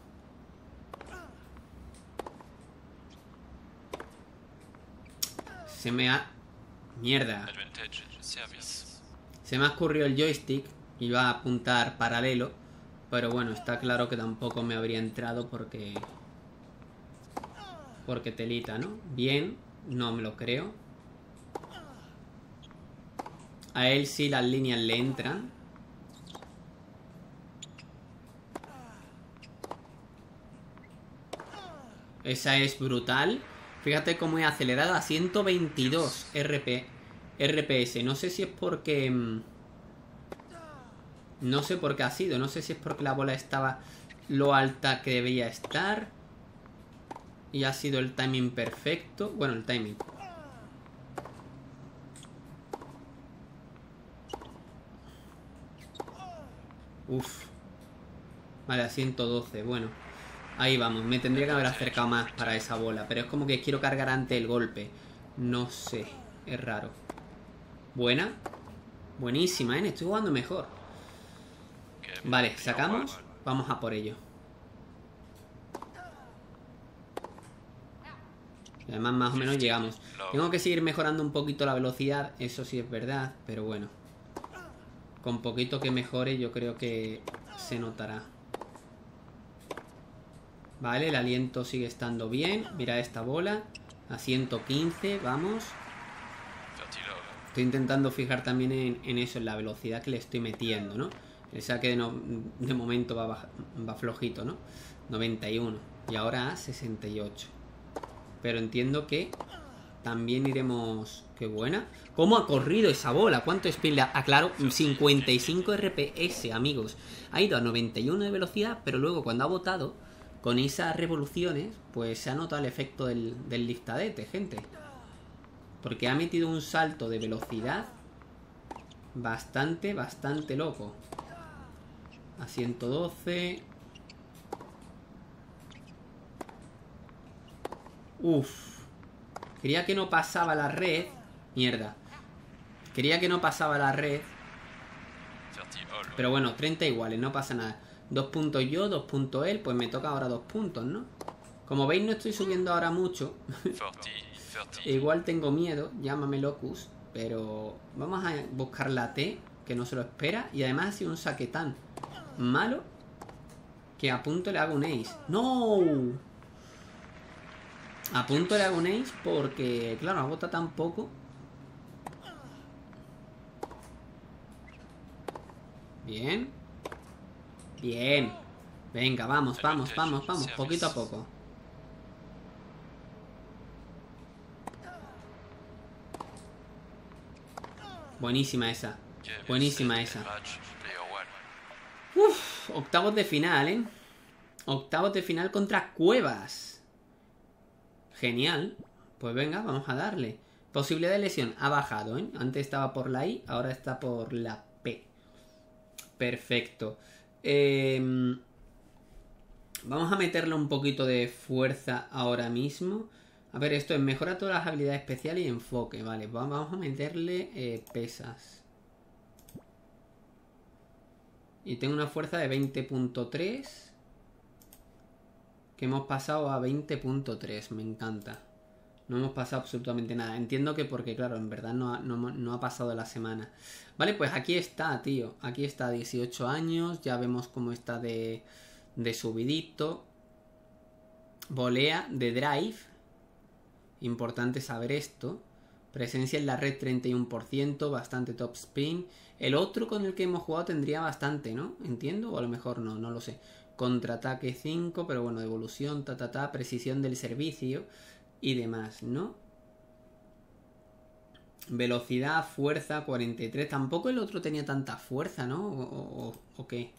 [SPEAKER 1] Se me ha... Mierda. Se me ha escurrido el joystick. Iba a apuntar paralelo. Pero bueno, está claro que tampoco me habría entrado porque... Porque telita, ¿no? Bien, no me lo creo. A él sí las líneas le entran. Esa es brutal. Fíjate cómo he acelerado a ciento veintidós R P, R P S. No sé si es porque... No sé por qué ha sido. No sé si es porque la bola estaba lo alta que debía estar. Y ha sido el timing perfecto. Bueno, el timing. Uf. Vale, a ciento doce. Bueno. Ahí vamos, me tendría que haber acercado más para esa bola. Pero es como que quiero cargar ante el golpe. No sé, es raro. Buena. Buenísima, ¿eh? Estoy jugando mejor. Vale, sacamos. Vamos a por ello. Y además más o menos llegamos. Tengo que seguir mejorando un poquito la velocidad. Eso sí es verdad, pero bueno. Con poquito que mejore yo creo que se notará. Vale, el aliento sigue estando bien. Mira esta bola. A ciento quince, vamos. Estoy intentando fijar también en, en eso, en la velocidad que le estoy metiendo, ¿no? El saque de, no, de momento va, baja, va flojito, ¿no? noventa y uno. Y ahora a sesenta y ocho. Pero entiendo que también iremos... ¡Qué buena! ¿Cómo ha corrido esa bola? ¿Cuánto spin le ha...? Ah, claro, cincuenta y cinco R P S, amigos. Ha ido a noventa y uno de velocidad, pero luego cuando ha botado... Con esas revoluciones, pues se ha notado el efecto del, del liftadete, gente. Porque ha metido un salto de velocidad bastante, bastante loco. A ciento doce. Uf. Quería que no pasaba la red. Mierda. Quería que no pasaba la red. Pero bueno, treinta iguales, no pasa nada. Dos puntos yo, dos puntos él. Pues me toca ahora dos puntos, ¿no? Como veis no estoy subiendo ahora mucho. Igual tengo miedo, llámame Locus. Pero vamos a buscar la T, que no se lo espera. Y además ha sido un saque tan malo que a punto le hago un ace. ¡No! A punto le hago un ace porque, claro, agota tan poco. Bien. Bien. Venga, vamos, vamos, vamos, vamos. Poquito a poco. Buenísima esa. Buenísima esa. Uf, octavos de final, ¿eh? Octavos de final contra Cuevas. Genial. Pues venga, vamos a darle. Posibilidad de lesión ha bajado, ¿eh? Antes estaba por la I, ahora está por la P. Perfecto. Eh, vamos a meterle un poquito de fuerza ahora mismo. A ver, esto es mejora todas las habilidades especiales y enfoque. Vale, vamos a meterle eh, pesas. Y tengo una fuerza de veinte punto tres. Que hemos pasado a veinte punto tres. Me encanta. No hemos pasado absolutamente nada. Entiendo que porque, claro, en verdad no ha, no, no ha pasado la semana. Vale, pues aquí está, tío. Aquí está, dieciocho años. Ya vemos cómo está de, de subidito. Volea de drive. Importante saber esto. Presencia en la red treinta y uno por ciento. Bastante top spin. El otro con el que hemos jugado tendría bastante, ¿no? Entiendo. O a lo mejor no, no lo sé. Contraataque cinco. Pero bueno, evolución, ta, ta, ta. Precisión del servicio. Y demás, ¿no? Velocidad, fuerza, cuarenta y tres. Tampoco el otro tenía tanta fuerza, ¿no? ¿O, o, o qué?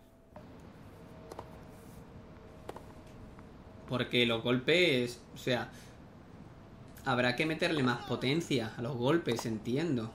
[SPEAKER 1] Porque los golpes... O sea... Habrá que meterle más potencia a los golpes, entiendo.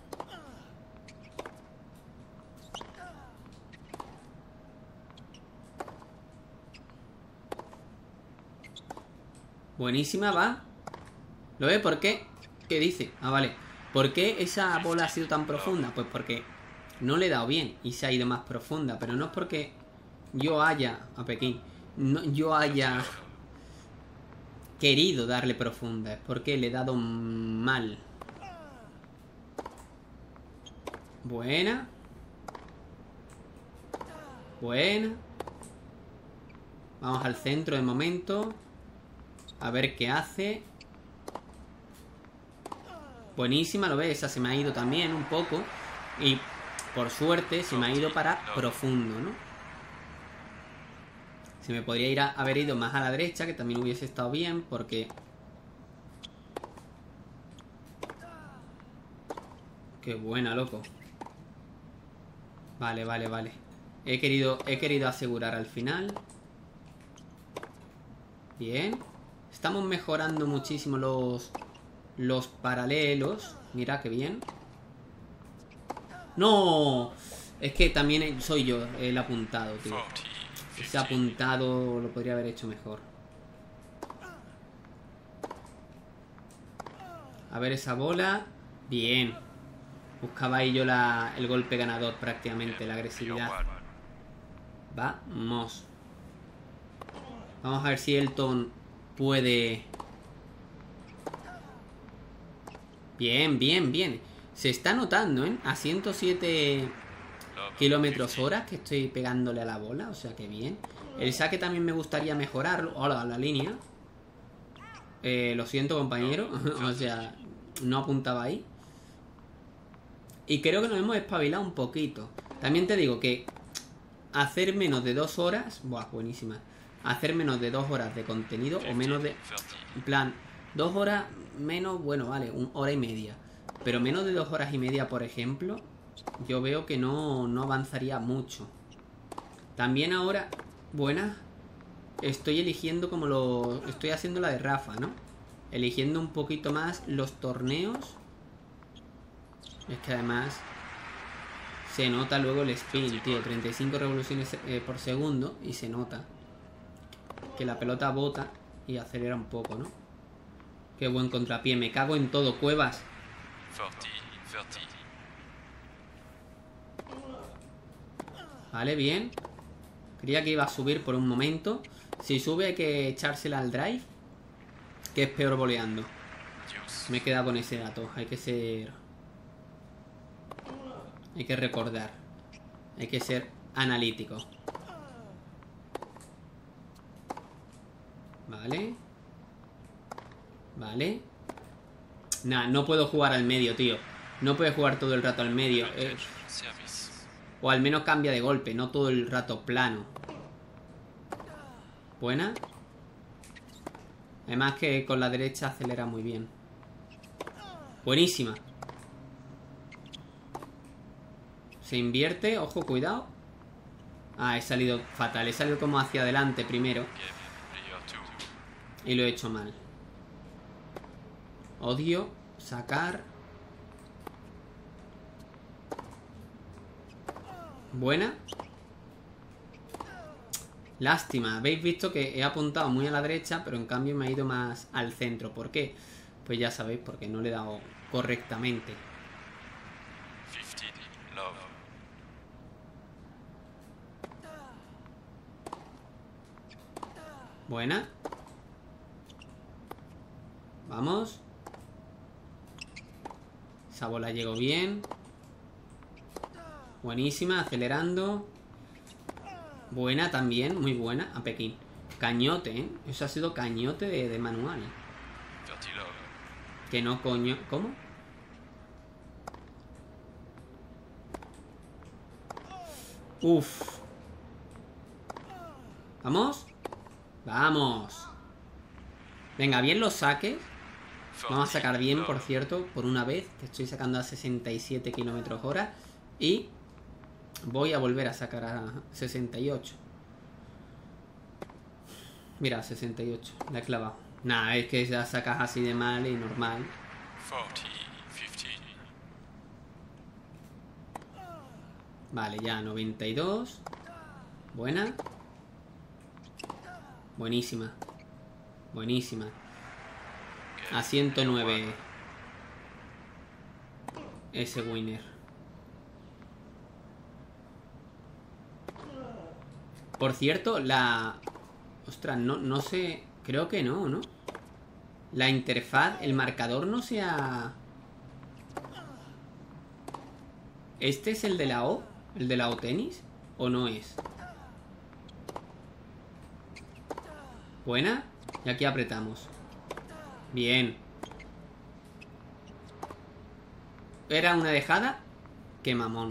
[SPEAKER 1] Buenísima, va. ¿Lo ve? ¿Por qué? ¿Qué dice? Ah, vale. ¿Por qué esa bola ha sido tan profunda? Pues porque no le he dado bien y se ha ido más profunda. Pero no es porque yo haya... A Pekín. No, yo haya... querido darle profunda. Es porque le he dado mal. Buena. Buena. Vamos al centro de momento. A ver qué hace. Buenísima, lo ves. Esa se me ha ido también un poco. Y por suerte se me ha ido para profundo, ¿no? Se me podría ir a, haber ido más a la derecha, que también hubiese estado bien, porque... Qué buena, loco. Vale, vale, vale. He querido, he querido asegurar al final. Bien. Estamos mejorando muchísimo los, los paralelos. Mira, qué bien. ¡No! Es que también soy yo el apuntado, tío. Ese apuntado lo podría haber hecho mejor. A ver esa bola. Bien. Buscaba ahí yo la, el golpe ganador prácticamente, la agresividad. Vamos. Vamos a ver si Elton puede... Bien, bien, bien. Se está notando, ¿eh? A ciento siete kilómetros hora que estoy pegándole a la bola. O sea que bien. El saque también me gustaría mejorarlo. Hola, la línea. Eh, lo siento, compañero. O sea, no apuntaba ahí. Y creo que nos hemos espabilado un poquito. También te digo que hacer menos de dos horas... Buah, buenísima. Hacer menos de dos horas de contenido o menos de... En plan, dos horas menos... Bueno, vale, una hora y media. Pero menos de dos horas y media, por ejemplo, yo veo que no, no avanzaría mucho. También ahora... Buena. Estoy eligiendo como lo... Estoy haciendo la de Rafa, ¿no? Eligiendo un poquito más los torneos. Es que además se nota luego el spin, tío. treinta y cinco revoluciones eh, por segundo. Y se nota que la pelota bota y acelera un poco, ¿no? Qué buen contrapié. Me cago en todo, Cuevas. Vale, bien. Creía que iba a subir por un momento. Si sube hay que echársela al drive, que es peor voleando. Me he quedado con ese dato. Hay que ser... Hay que recordar. Hay que ser analítico. Vale. Vale. Nah, no puedo jugar al medio, tío. No puedo jugar todo el rato al medio. Eh, o al menos cambia de golpe, no todo el rato plano. Buena. Además que con la derecha acelera muy bien. Buenísima. Se invierte, ojo, cuidado. Ah, he salido fatal. He salido como hacia adelante primero. Y lo he hecho mal. Odio sacar. Buena. Lástima. Habéis visto que he apuntado muy a la derecha, pero en cambio me ha ido más al centro. ¿Por qué? Pues ya sabéis, porque no le he dado correctamente. Buena. Vamos. Esa bola llegó bien. Buenísima, acelerando. Buena también, muy buena. A Pekín. Cañote, ¿eh? Eso ha sido cañote de, de manual. Que no, coño. ¿Cómo? Uf. ¿Vamos? Vamos. Venga, bien los saques. Vamos a sacar bien, por cierto, por una vez, que estoy sacando a sesenta y siete kilómetros hora. Y voy a volver a sacar a sesenta y ocho. Mira, sesenta y ocho. La he clavado. Nah, es que ya sacas así de mal y normal. Vale, ya noventa y dos. Buena. Buenísima. Buenísima. A ciento nueve. Ese winner. Por cierto, la... Ostras, no, no sé... Creo que no, ¿no? La interfaz, el marcador no se ha... ¿Este es el de la O? ¿El de la O tenis? ¿O no es? Buena. Y aquí apretamos. Bien. ¿Era una dejada? Qué mamón.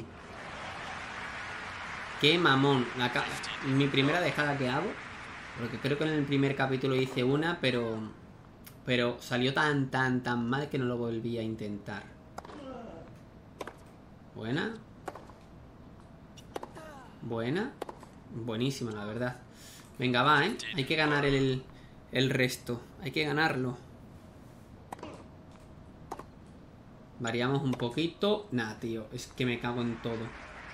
[SPEAKER 1] Qué mamón. La ca... Mi primera dejada que hago. Porque creo que en el primer capítulo hice una, pero... Pero salió tan, tan, tan mal que no lo volví a intentar. Buena. Buena. Buenísima, la verdad. Venga, va, ¿eh? Hay que ganar el, el resto. Hay que ganarlo. Variamos un poquito. Nah, tío. Es que me cago en todo.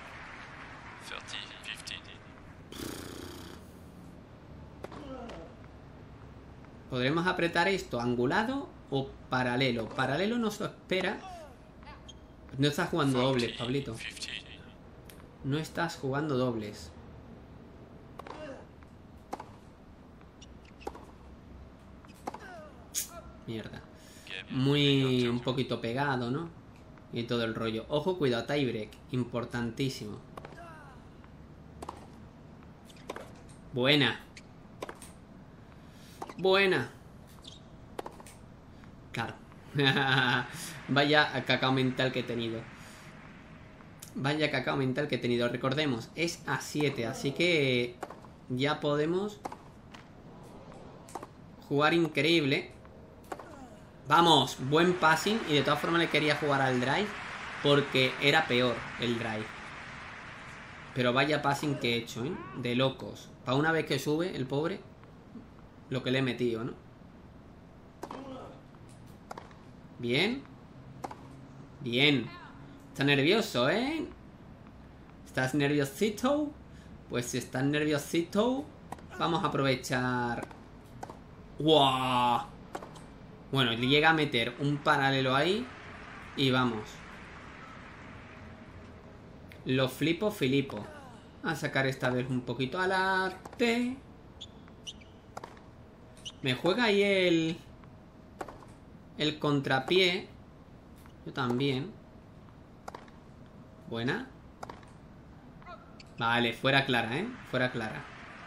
[SPEAKER 1] ¿Podremos apretar esto angulado o paralelo? Paralelo nos lo espera. No estás jugando dobles, Pablito. No estás jugando dobles. Mierda. Muy... un poquito pegado, ¿no? Y todo el rollo. Ojo, cuidado, tiebreak. Importantísimo. Buena. Buena. Claro. Vaya cacao mental que he tenido. Vaya cacao mental que he tenido. Recordemos, es a siete, así que ya podemos jugar increíble. Vamos, buen passing. Y de todas formas le quería jugar al drive porque era peor el drive. Pero vaya passing que he hecho, ¿eh? De locos. Para una vez que sube el pobre, lo que le he metido, ¿no? Bien. Bien. Está nervioso, ¿eh? ¿Estás nerviosito? Pues si estás nerviosito, vamos a aprovechar. ¡Wow! Bueno, llega a meter un paralelo ahí y vamos. Lo flipo, filipo. A sacar esta vez un poquito a la T. Me juega ahí el... El contrapié. Yo también. Buena. Vale, fuera clara, ¿eh? Fuera clara.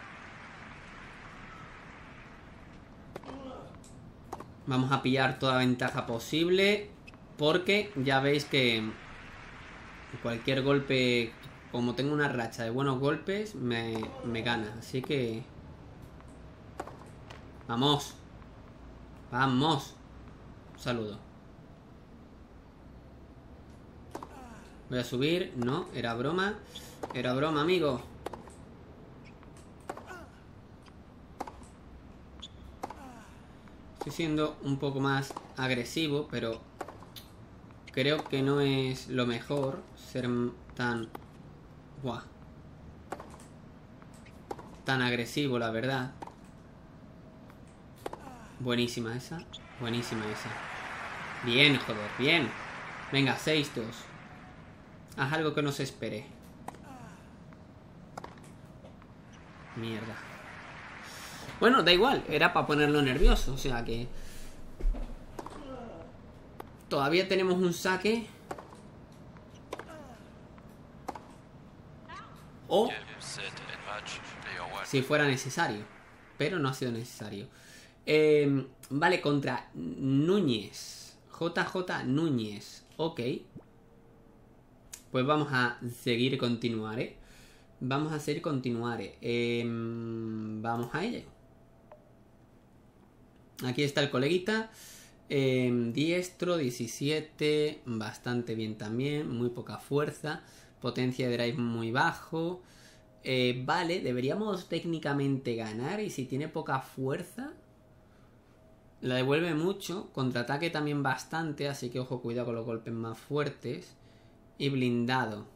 [SPEAKER 1] Vamos a pillar toda ventaja posible. Porque ya veis que cualquier golpe, como tengo una racha de buenos golpes, me, me gana. Así que... Vamos. Vamos. Un saludo. Voy a subir. No, era broma. Era broma, amigo. Estoy siendo un poco más agresivo, pero creo que no es lo mejor ser tan... Buah. Tan agresivo, la verdad. Buenísima esa. Buenísima esa. Bien, joder, bien. Venga, seis dos. Haz algo que no se espere. Mierda. Bueno, da igual. Era para ponerlo nervioso. O sea que... Todavía tenemos un saque. O... si fuera necesario. Pero no ha sido necesario. Eh, vale, contra Núñez. J J Núñez. Ok. Pues vamos a seguir continuar, ¿eh? Vamos a seguir continuar. Eh, vamos a ello. Aquí está el coleguita. Eh, diestro, diecisiete. Bastante bien también. Muy poca fuerza. Potencia de drive muy bajo. Eh, vale, deberíamos técnicamente ganar. Y si tiene poca fuerza, la devuelve mucho. Contraataque también bastante. Así que ojo, cuidado con los golpes más fuertes. Y blindado.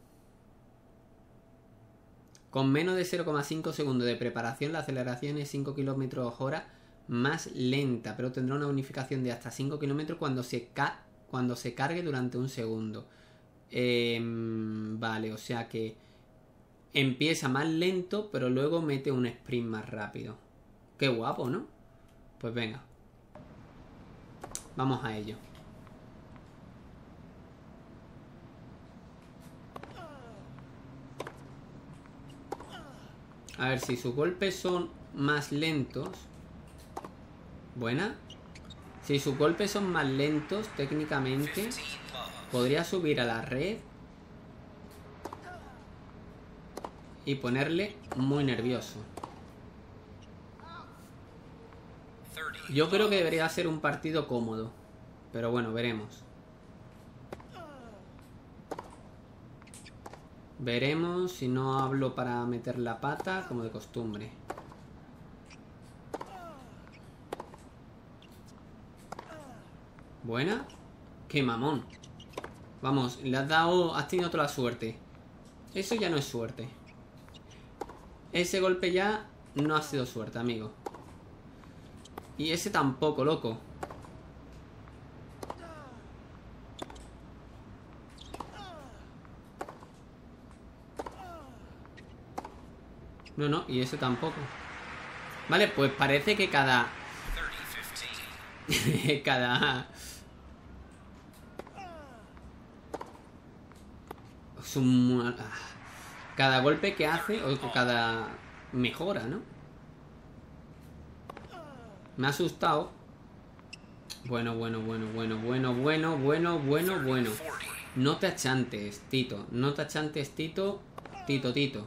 [SPEAKER 1] Con menos de cero coma cinco segundos de preparación, la aceleración es cinco kilómetros hora más lenta, pero tendrá una unificación de hasta cinco kilómetros cuando se, ca cuando se cargue durante un segundo. Eh, vale, o sea que empieza más lento, pero luego mete un sprint más rápido. Qué guapo, ¿no? Pues venga. Vamos a ello. A ver, si sus golpes son más lentos. Buena. Si sus golpes son más lentos, técnicamente podría subir a la red y ponerle muy nervioso. Yo creo que debería ser un partido cómodo, pero bueno, veremos. Veremos si no hablo para meter la pata, como de costumbre. Buena. Qué mamón. Vamos, le has dado... Has tenido toda la suerte. Eso ya no es suerte. Ese golpe ya no ha sido suerte, amigo. Y ese tampoco, loco. No, no, y ese tampoco. Vale, pues parece que cada... cada... Es un... Cada golpe que hace, o cada mejora, ¿no? Me ha asustado. Bueno, bueno, bueno, bueno, bueno, bueno, bueno, bueno, bueno. No te achantes, Tito. No te achantes, Tito. Tito, Tito.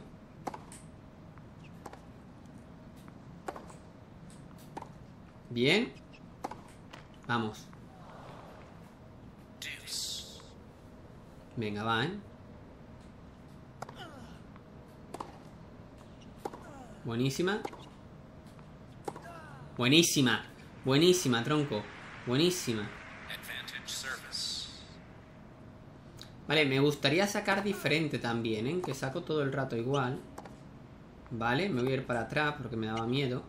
[SPEAKER 1] Bien. Vamos. Venga, va, ¿eh? Buenísima. Buenísima. Buenísima, tronco. Buenísima. Vale, me gustaría sacar diferente también, ¿eh? Que saco todo el rato igual. Vale, me voy a ir para atrás porque me daba miedo.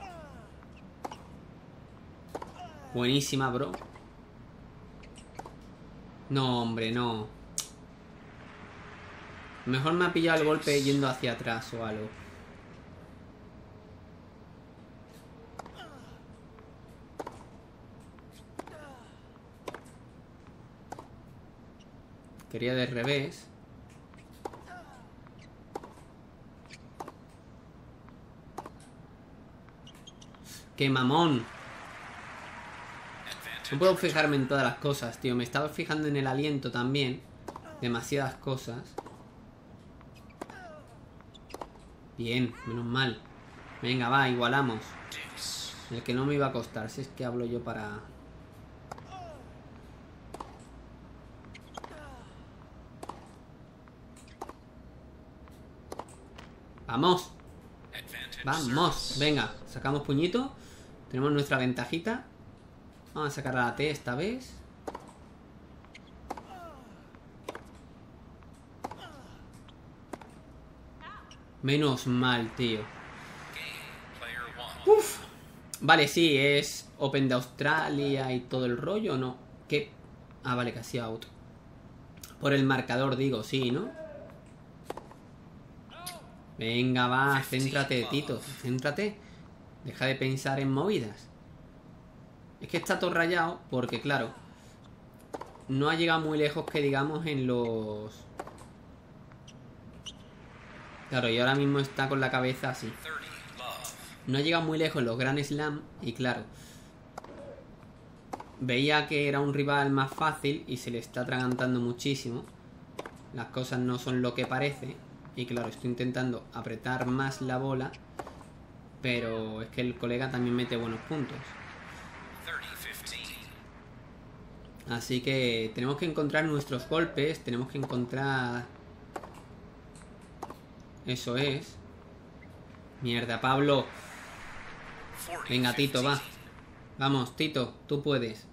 [SPEAKER 1] Buenísima, bro. No, hombre, no. Mejor me ha pillado el golpe yendo hacia atrás o algo. Quería de revés. ¡Qué mamón! No puedo fijarme en todas las cosas, tío. Me estaba fijando en el aliento también. Demasiadas cosas. Bien, menos mal. Venga, va, igualamos. El que no me iba a costar. Si es que hablo yo para... ¡Vamos! ¡Vamos! Venga, sacamos puñito. Tenemos nuestra ventajita. Vamos a sacar a la T esta vez. Menos mal, tío. Uf. Vale, sí, es Open de Australia y todo el rollo, ¿no? ¿Qué? Ah, vale, casi out. Por el marcador, digo, sí, ¿no? Venga, va, céntrate, Tito. Céntrate. Deja de pensar en movidas. Es que está todo rayado porque, claro, no ha llegado muy lejos que digamos en los... Claro, y ahora mismo está con la cabeza así. No ha llegado muy lejos en los Grand Slam y, claro, veía que era un rival más fácil y se le está atragantando muchísimo. Las cosas no son lo que parece. Y, claro, estoy intentando apretar más la bola, pero es que el colega también mete buenos puntos. Así que tenemos que encontrar nuestros golpes. Tenemos que encontrar... Eso es. Mierda, Pablo. Venga, Tito, va. Vamos, Tito, tú puedes.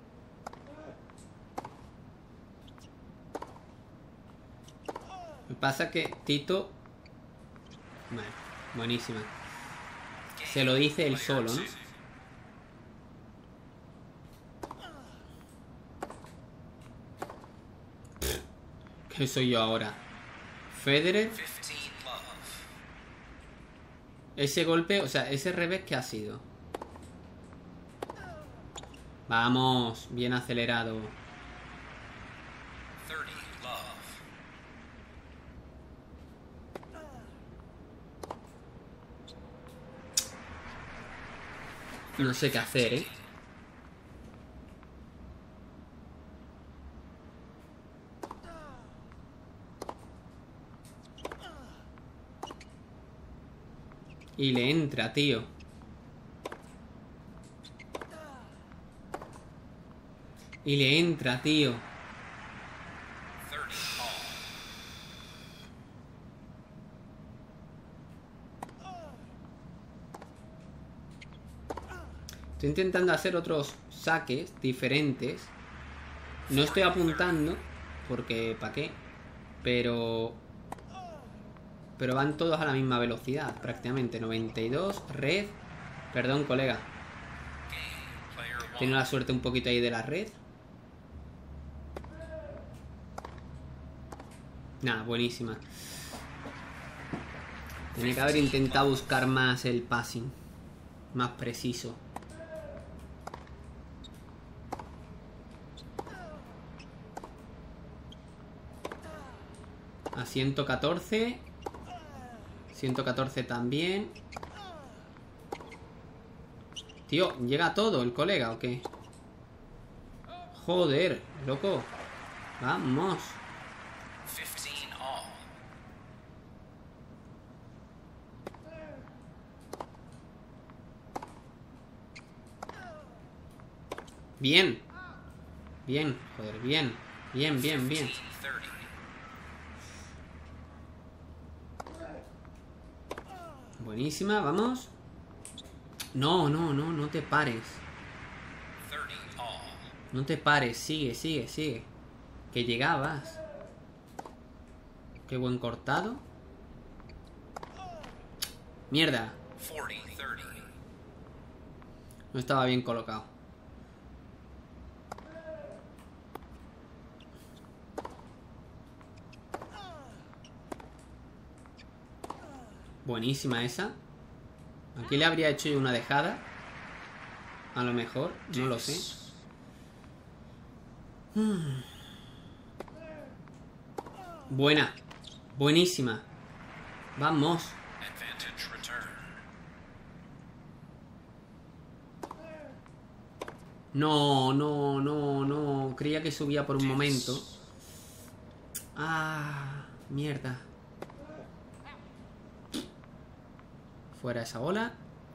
[SPEAKER 1] Me pasa que Tito... Vale, buenísima. Se lo dice él solo, ¿no? ¿Qué soy yo ahora? Federer. Ese golpe, o sea, ese revés, ¿qué ha sido? Vamos, bien acelerado. No sé qué hacer, ¿eh? Y le entra, tío. Y le entra, tío. Estoy intentando hacer otros saques diferentes. No estoy apuntando porque, ¿para qué? Pero... Pero van todos a la misma velocidad, prácticamente. noventa y dos, red. Perdón, colega. Tengo la suerte un poquito ahí de la red. Nada, buenísima. Tenía que haber intentado buscar más el passing. Más preciso. A ciento catorce. ciento catorce también. Tío, ¿llega todo el colega o qué? Joder, loco. Vamos. Bien. Bien, joder, bien. Bien, bien, bien. Buenísima, vamos. No, no, no, no te pares. No te pares, sigue, sigue, sigue. Que llegabas. Qué buen cortado. Mierda. No estaba bien colocado. Buenísima esa. Aquí le habría hecho yo una dejada. A lo mejor, no lo sé. Hmm. Buena. Buenísima. Vamos. No, no, no, no. Creía que subía por un momento. Ah, mierda. Fuera esa bola.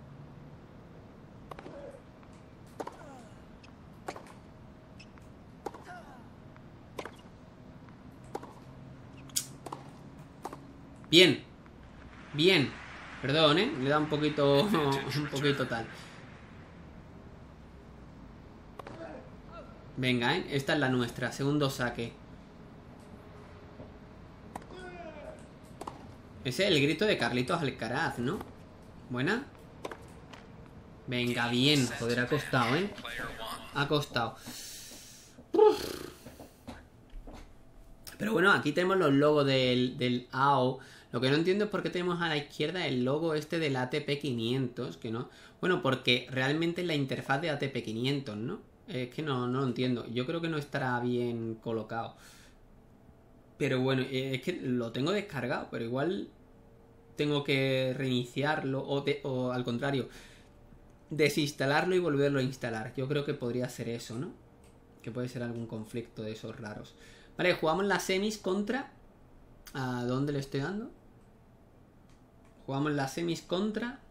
[SPEAKER 1] Bien. Bien. Perdón, ¿eh? Le da un poquito... un poquito tal. Venga, ¿eh? Esta es la nuestra. Segundo saque. Ese es el grito de Carlitos Alcaraz, ¿no? Buena. Venga, bien. Joder, ha costado, ¿eh? Ha costado. Uf. Pero bueno, aquí tenemos los logos del, del A O. Lo que no entiendo es por qué tenemos a la izquierda el logo este del A T P quinientos, que no... Bueno, porque realmente es la interfaz de A T P quinientos, ¿no? Es que no, no lo entiendo. Yo creo que no estará bien colocado. Pero bueno, es que lo tengo descargado, pero igual tengo que reiniciarlo o, de, o al contrario, desinstalarlo y volverlo a instalar. Yo creo que podría ser eso, ¿no? Que puede ser algún conflicto de esos raros. Vale, jugamos las semis contra... ¿A dónde le estoy dando? Jugamos las semis contra...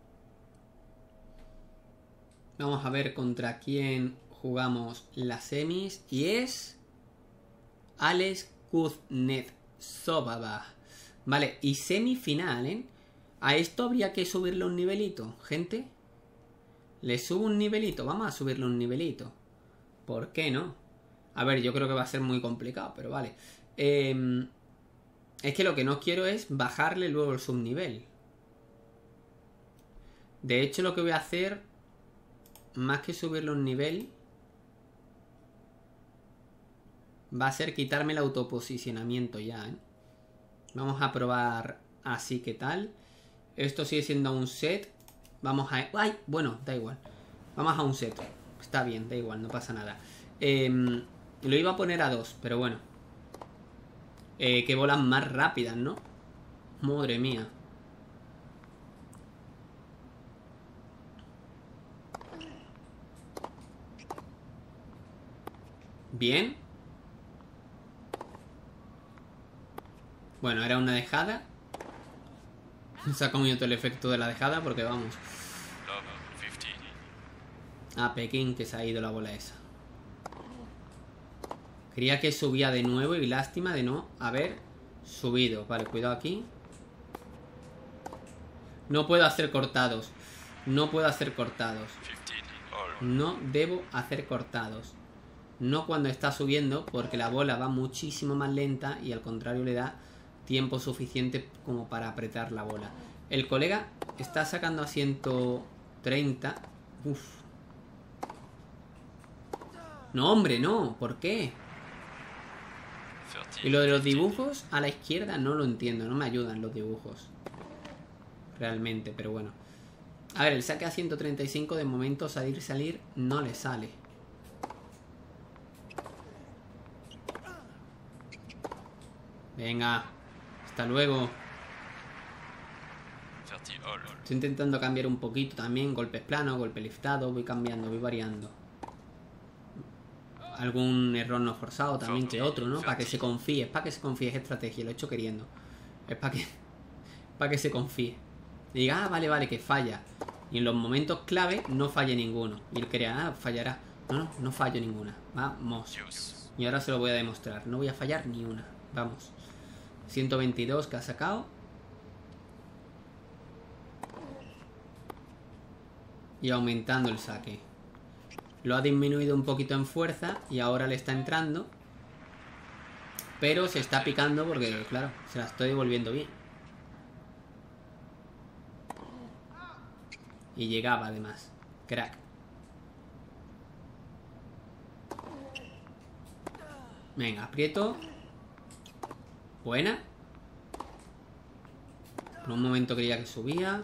[SPEAKER 1] Vamos a ver contra quién jugamos las semis. Y es... Alex Kuznetsova. Vale, y semifinal, ¿eh? A esto habría que subirle un nivelito, gente. Le subo un nivelito. Vamos a subirle un nivelito. ¿Por qué no? A ver, yo creo que va a ser muy complicado, pero vale. Eh, es que lo que no quiero es bajarle luego el subnivel. De hecho, lo que voy a hacer, más que subirle un nivel, va a ser quitarme el autoposicionamiento ya, ¿eh? Vamos a probar así, ¿qué tal? Esto sigue siendo un set. Vamos a... ¡Ay! Bueno, da igual. Vamos a un set. Está bien, da igual, no pasa nada. Eh, lo iba a poner a dos, pero bueno. Eh, que bolas más rápidas, ¿no? Madre mía. Bien. Bueno, era una dejada. Se ha comido todo el efecto de la dejada porque vamos. A Pekín, que se ha ido la bola esa. Quería que subía de nuevo y lástima de no haber subido. Vale, cuidado aquí. No puedo hacer cortados. No puedo hacer cortados. No debo hacer cortados. No cuando está subiendo, porque la bola va muchísimo más lenta y al contrario le da tiempo suficiente como para apretar la bola. El colega está sacando a ciento treinta. Uf. No, hombre, no. ¿Por qué? Y lo de los dibujos a la izquierda no lo entiendo. No me ayudan los dibujos. Realmente, pero bueno. A ver, el saque a ciento treinta y cinco de momento salir, salir no le sale. Venga. Hasta luego. Estoy intentando cambiar un poquito también. Golpes planos, golpe liftado. Voy cambiando, voy variando. Algún error no forzado también que otro, ¿no? Para que se confíe. Es para que se confíe, es estrategia. Lo he hecho queriendo. Es para que, para que se confíe. Y diga, ah, vale, vale, que falla. Y en los momentos clave no falle ninguno. Y él crea, ah, fallará. No, no, no fallo ninguna. Vamos. Y ahora se lo voy a demostrar. No voy a fallar ni una. Vamos. ciento veintidós que ha sacado. Y aumentando el saque. Lo ha disminuido un poquito en fuerza y ahora le está entrando. Pero se está picando porque, claro, se la estoy devolviendo bien. Y llegaba además. Crack. Venga, aprieto. Buena. Por un momento creía que subía.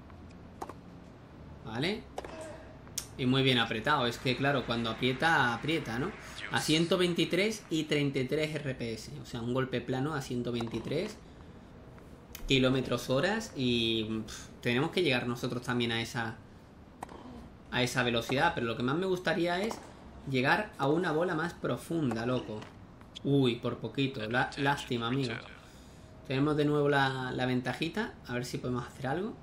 [SPEAKER 1] Vale. Y muy bien apretado. Es que claro, cuando aprieta, aprieta, ¿no? A ciento veintitrés y treinta y tres R P S. O sea, un golpe plano a ciento veintitrés kilómetros horas. Y pff, tenemos que llegar nosotros también a esa a esa velocidad. Pero lo que más me gustaría es llegar a una bola más profunda, loco. Uy, por poquito. La, lástima, amigo. Tenemos de nuevo la, la ventajita. A ver si podemos hacer algo.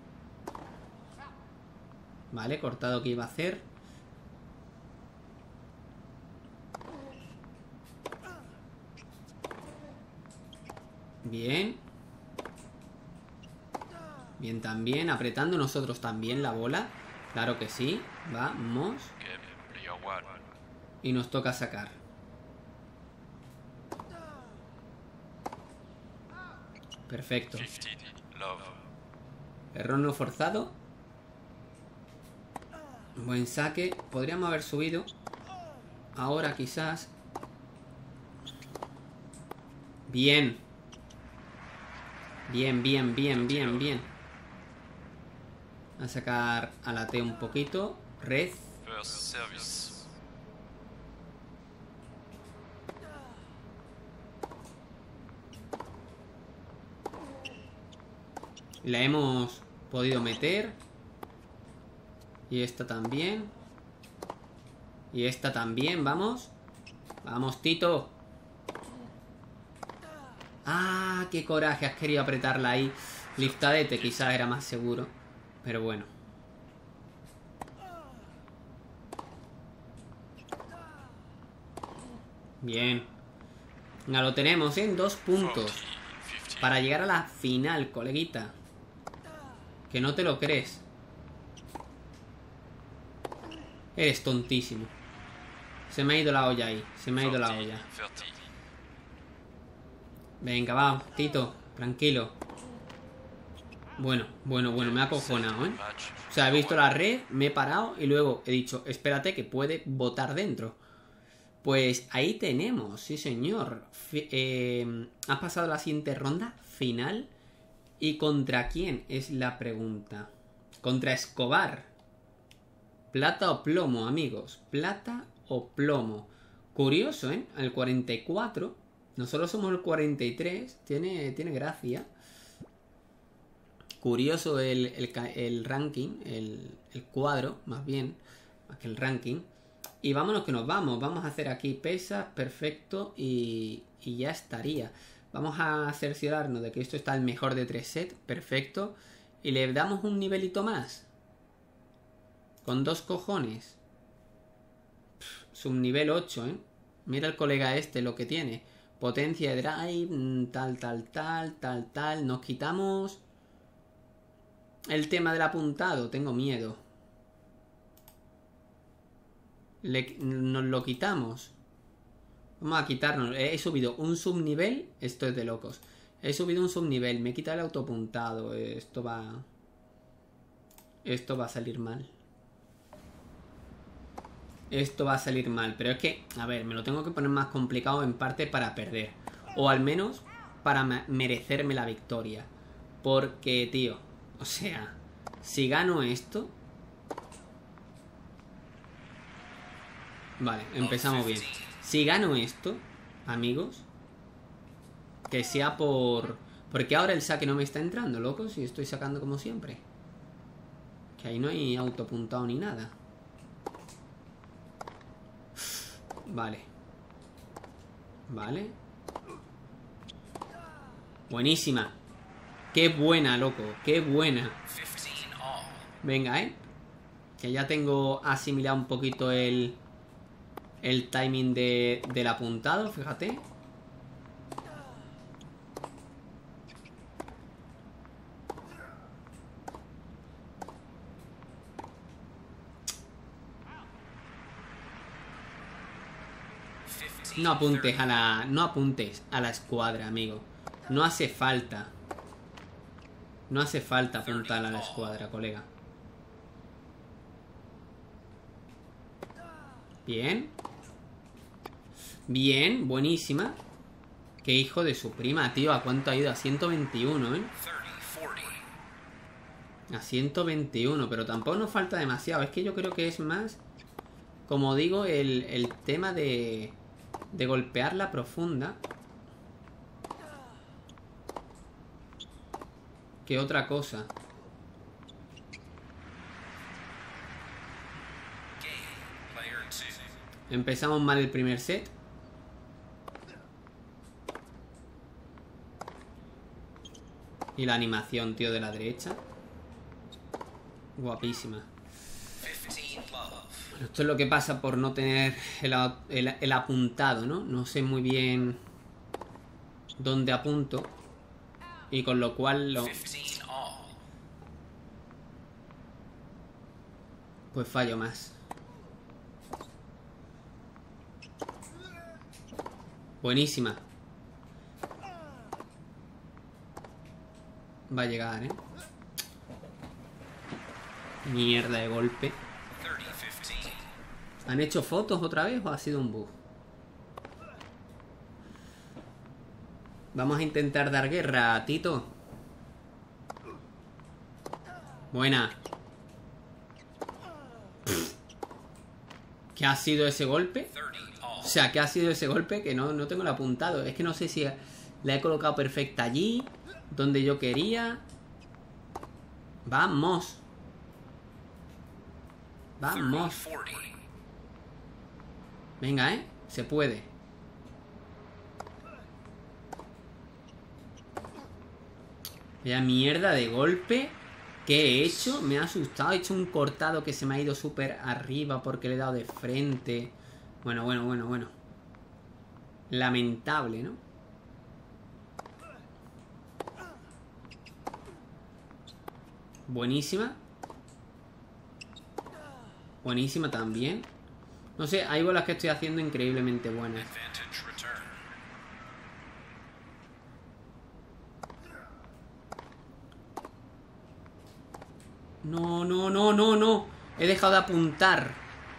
[SPEAKER 1] Vale, cortado que iba a hacer. Bien. Bien también. Apretando nosotros también la bola. Claro que sí. Vamos. Y nos toca sacar. Perfecto. Error no forzado. Buen saque. Podríamos haber subido. Ahora quizás. Bien. Bien, bien, bien, bien, bien. A sacar a la T un poquito. Red. La hemos podido meter. Y esta también. Y esta también, vamos. Vamos, Tito. Ah, qué coraje. Has querido apretarla ahí. Liftadete quizás era más seguro. Pero bueno. Bien. Ya lo tenemos en dos puntos. Para llegar a la final, coleguita. Que no te lo crees. Eres tontísimo. Se me ha ido la olla ahí. Se me ha ido la olla. Venga, va, Tito. Tranquilo. Bueno, bueno, bueno. Me ha acojonado, ¿eh? O sea, he visto la red, me he parado y luego he dicho, espérate que puede botar dentro. Pues ahí tenemos, sí señor. F eh, ha pasado la siguiente ronda final. ¿Y contra quién? Es la pregunta. Contra Escobar. Plata o plomo, amigos. Plata o plomo. Curioso, ¿eh? El cuarenta y cuatro. Nosotros somos el cuarenta y tres. Tiene, tiene gracia. Curioso el, el, el ranking. El, el cuadro, más bien. Más que el ranking. Y vámonos que nos vamos. Vamos a hacer aquí pesas. Perfecto. Y, y ya estaría. Vamos a cerciorarnos de que esto está el mejor de tres sets. Perfecto. Y le damos un nivelito más. Con dos cojones. Pff, subnivel ocho, ¿eh? Mira el colega este lo que tiene. Potencia de drive. Tal, tal, tal, tal, tal. Nos quitamos el tema del apuntado. Tengo miedo. Le, nos lo quitamos. Vamos a quitarnos. He subido un subnivel. Esto es de locos. He subido un subnivel. Me he quitado el autoapuntado. Esto va... Esto va a salir mal. Esto va a salir mal. Pero es que, a ver, me lo tengo que poner más complicado en parte para perder. O al menos para merecerme la victoria. Porque, tío, o sea, si gano esto... Vale, empezamos bien. Si gano esto, amigos, que sea por... Porque ahora el saque no me está entrando, loco. Si estoy sacando como siempre. Que ahí no hay autopuntado ni nada. Vale. Vale. Buenísima. Qué buena, loco. Qué buena. Venga, eh. Que ya tengo asimilado un poquito el... El timing de, del apuntado, fíjate. No apuntes a la... No apuntes a la escuadra, amigo. No hace falta. No hace falta apuntar a la escuadra, colega. Bien. Bien, buenísima. Qué hijo de su prima, tío. ¿A cuánto ha ido? A ciento veintiuno, ¿eh? A ciento veintiuno, pero tampoco nos falta demasiado. Es que yo creo que es más, como digo, el, el tema de, de golpear la profunda que otra cosa. Empezamos mal el primer set. Y la animación, tío, de la derecha. Guapísima. Bueno, esto es lo que pasa por no tener el, el, el apuntado, ¿no? No sé muy bien dónde apunto. Y con lo cual lo... pues fallo más. Buenísima. Va a llegar, ¿eh? Mierda de golpe. ¿Han hecho fotos otra vez o ha sido un bug? Vamos a intentar dar guerra, Tito. Buena. ¿Qué ha sido ese golpe? O sea, ¿qué ha sido ese golpe? Que no, no tengo el apuntado. Es que no sé si la he colocado perfecta allí, donde yo quería. Vamos. Vamos. Venga, ¿eh? Se puede. Vaya mierda de golpe que he hecho. Me ha asustado. He hecho un cortado que se me ha ido súper arriba porque le he dado de frente. Bueno, bueno, bueno, bueno. Lamentable, ¿no? Buenísima. Buenísima también. No sé, hay bolas que estoy haciendo increíblemente buenas. No, no, no, no, no. He dejado de apuntar.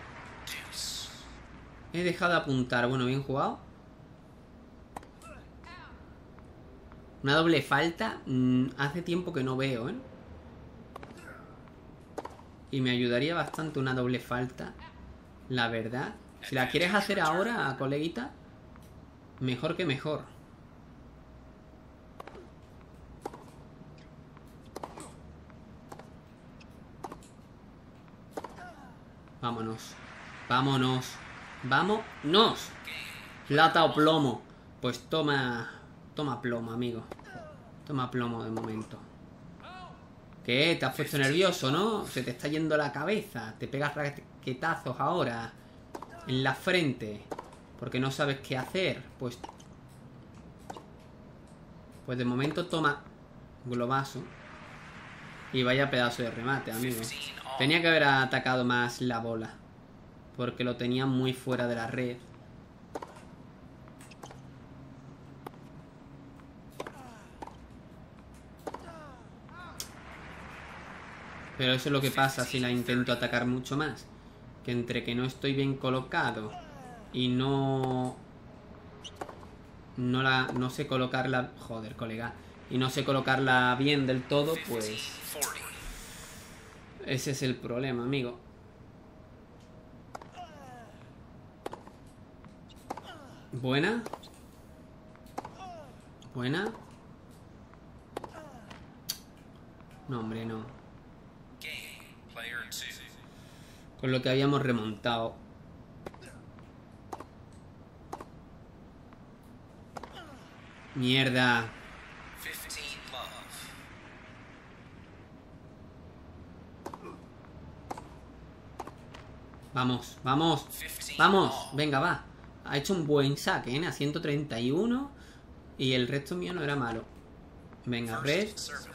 [SPEAKER 1] He dejado de apuntar. Bueno, bien jugado. Una doble falta. Mmm, hace tiempo que no veo, ¿eh? Y me ayudaría bastante una doble falta. La verdad. Si la quieres hacer ahora, coleguita, mejor que mejor. Vámonos. Vámonos. Vámonos. Plata o plomo. Pues toma. Toma plomo, amigo. Toma plomo de momento. ¿Qué? ¿Te has puesto nervioso, no? Se te está yendo la cabeza. Te pegas raquetazos ahora en la frente porque no sabes qué hacer. Pues Pues de momento toma globazo. Y vaya pedazo de remate, amigo. Tenía que haber atacado más la bola porque lo tenía muy fuera de la red. Pero eso es lo que pasa si la intento atacar mucho más. Que entre que no estoy bien colocado y no... No la... No sé colocarla... Joder, colega. Y no sé colocarla bien del todo, pues... Ese es el problema, amigo. Buena. Buena. No, hombre, no. Con lo que habíamos remontado. Mierda. Vamos, vamos. Vamos, venga, va. Ha hecho un buen saque, ¿eh? A ciento treinta y uno. Y el resto mío no era malo. Venga, red.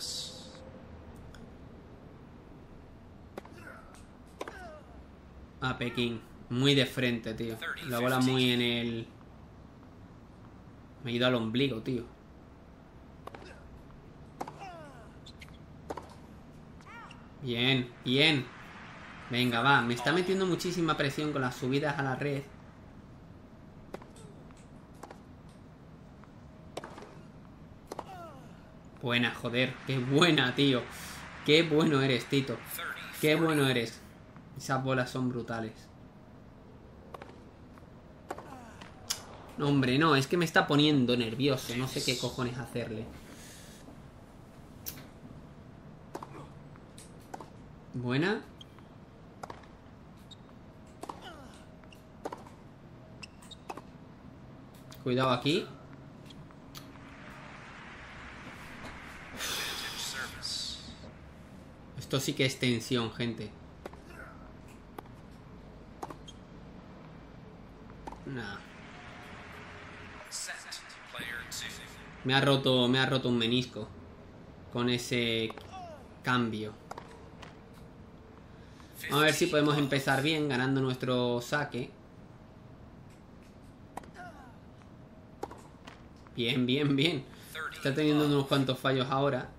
[SPEAKER 1] A Pekín. Muy de frente, tío. La bola muy en el... Me he ido al ombligo, tío. Bien, bien. Venga, va. Me está metiendo muchísima presión con las subidas a la red. Buena, joder. Qué buena, tío. Qué bueno eres, Tito. Qué bueno eres. Esas bolas son brutales. No, hombre, no. Es que me está poniendo nervioso. No sé qué cojones hacerle. Buena. Cuidado aquí. Esto sí que es tensión, gente. Nah. Me ha roto, me ha roto un menisco con ese cambio. Vamos a ver si podemos empezar bien ganando nuestro saque. Bien, bien, bien. Está teniendo unos cuantos fallos ahora.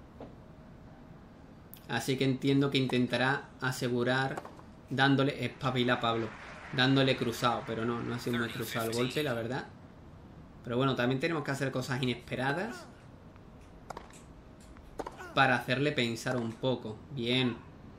[SPEAKER 1] Así que entiendo que intentará asegurar dándole... Espabila, Pablo. Dándole cruzado. Pero no, no ha sido muy cruzado el golpe, la verdad. Pero bueno, también tenemos que hacer cosas inesperadas para hacerle pensar un poco. Bien.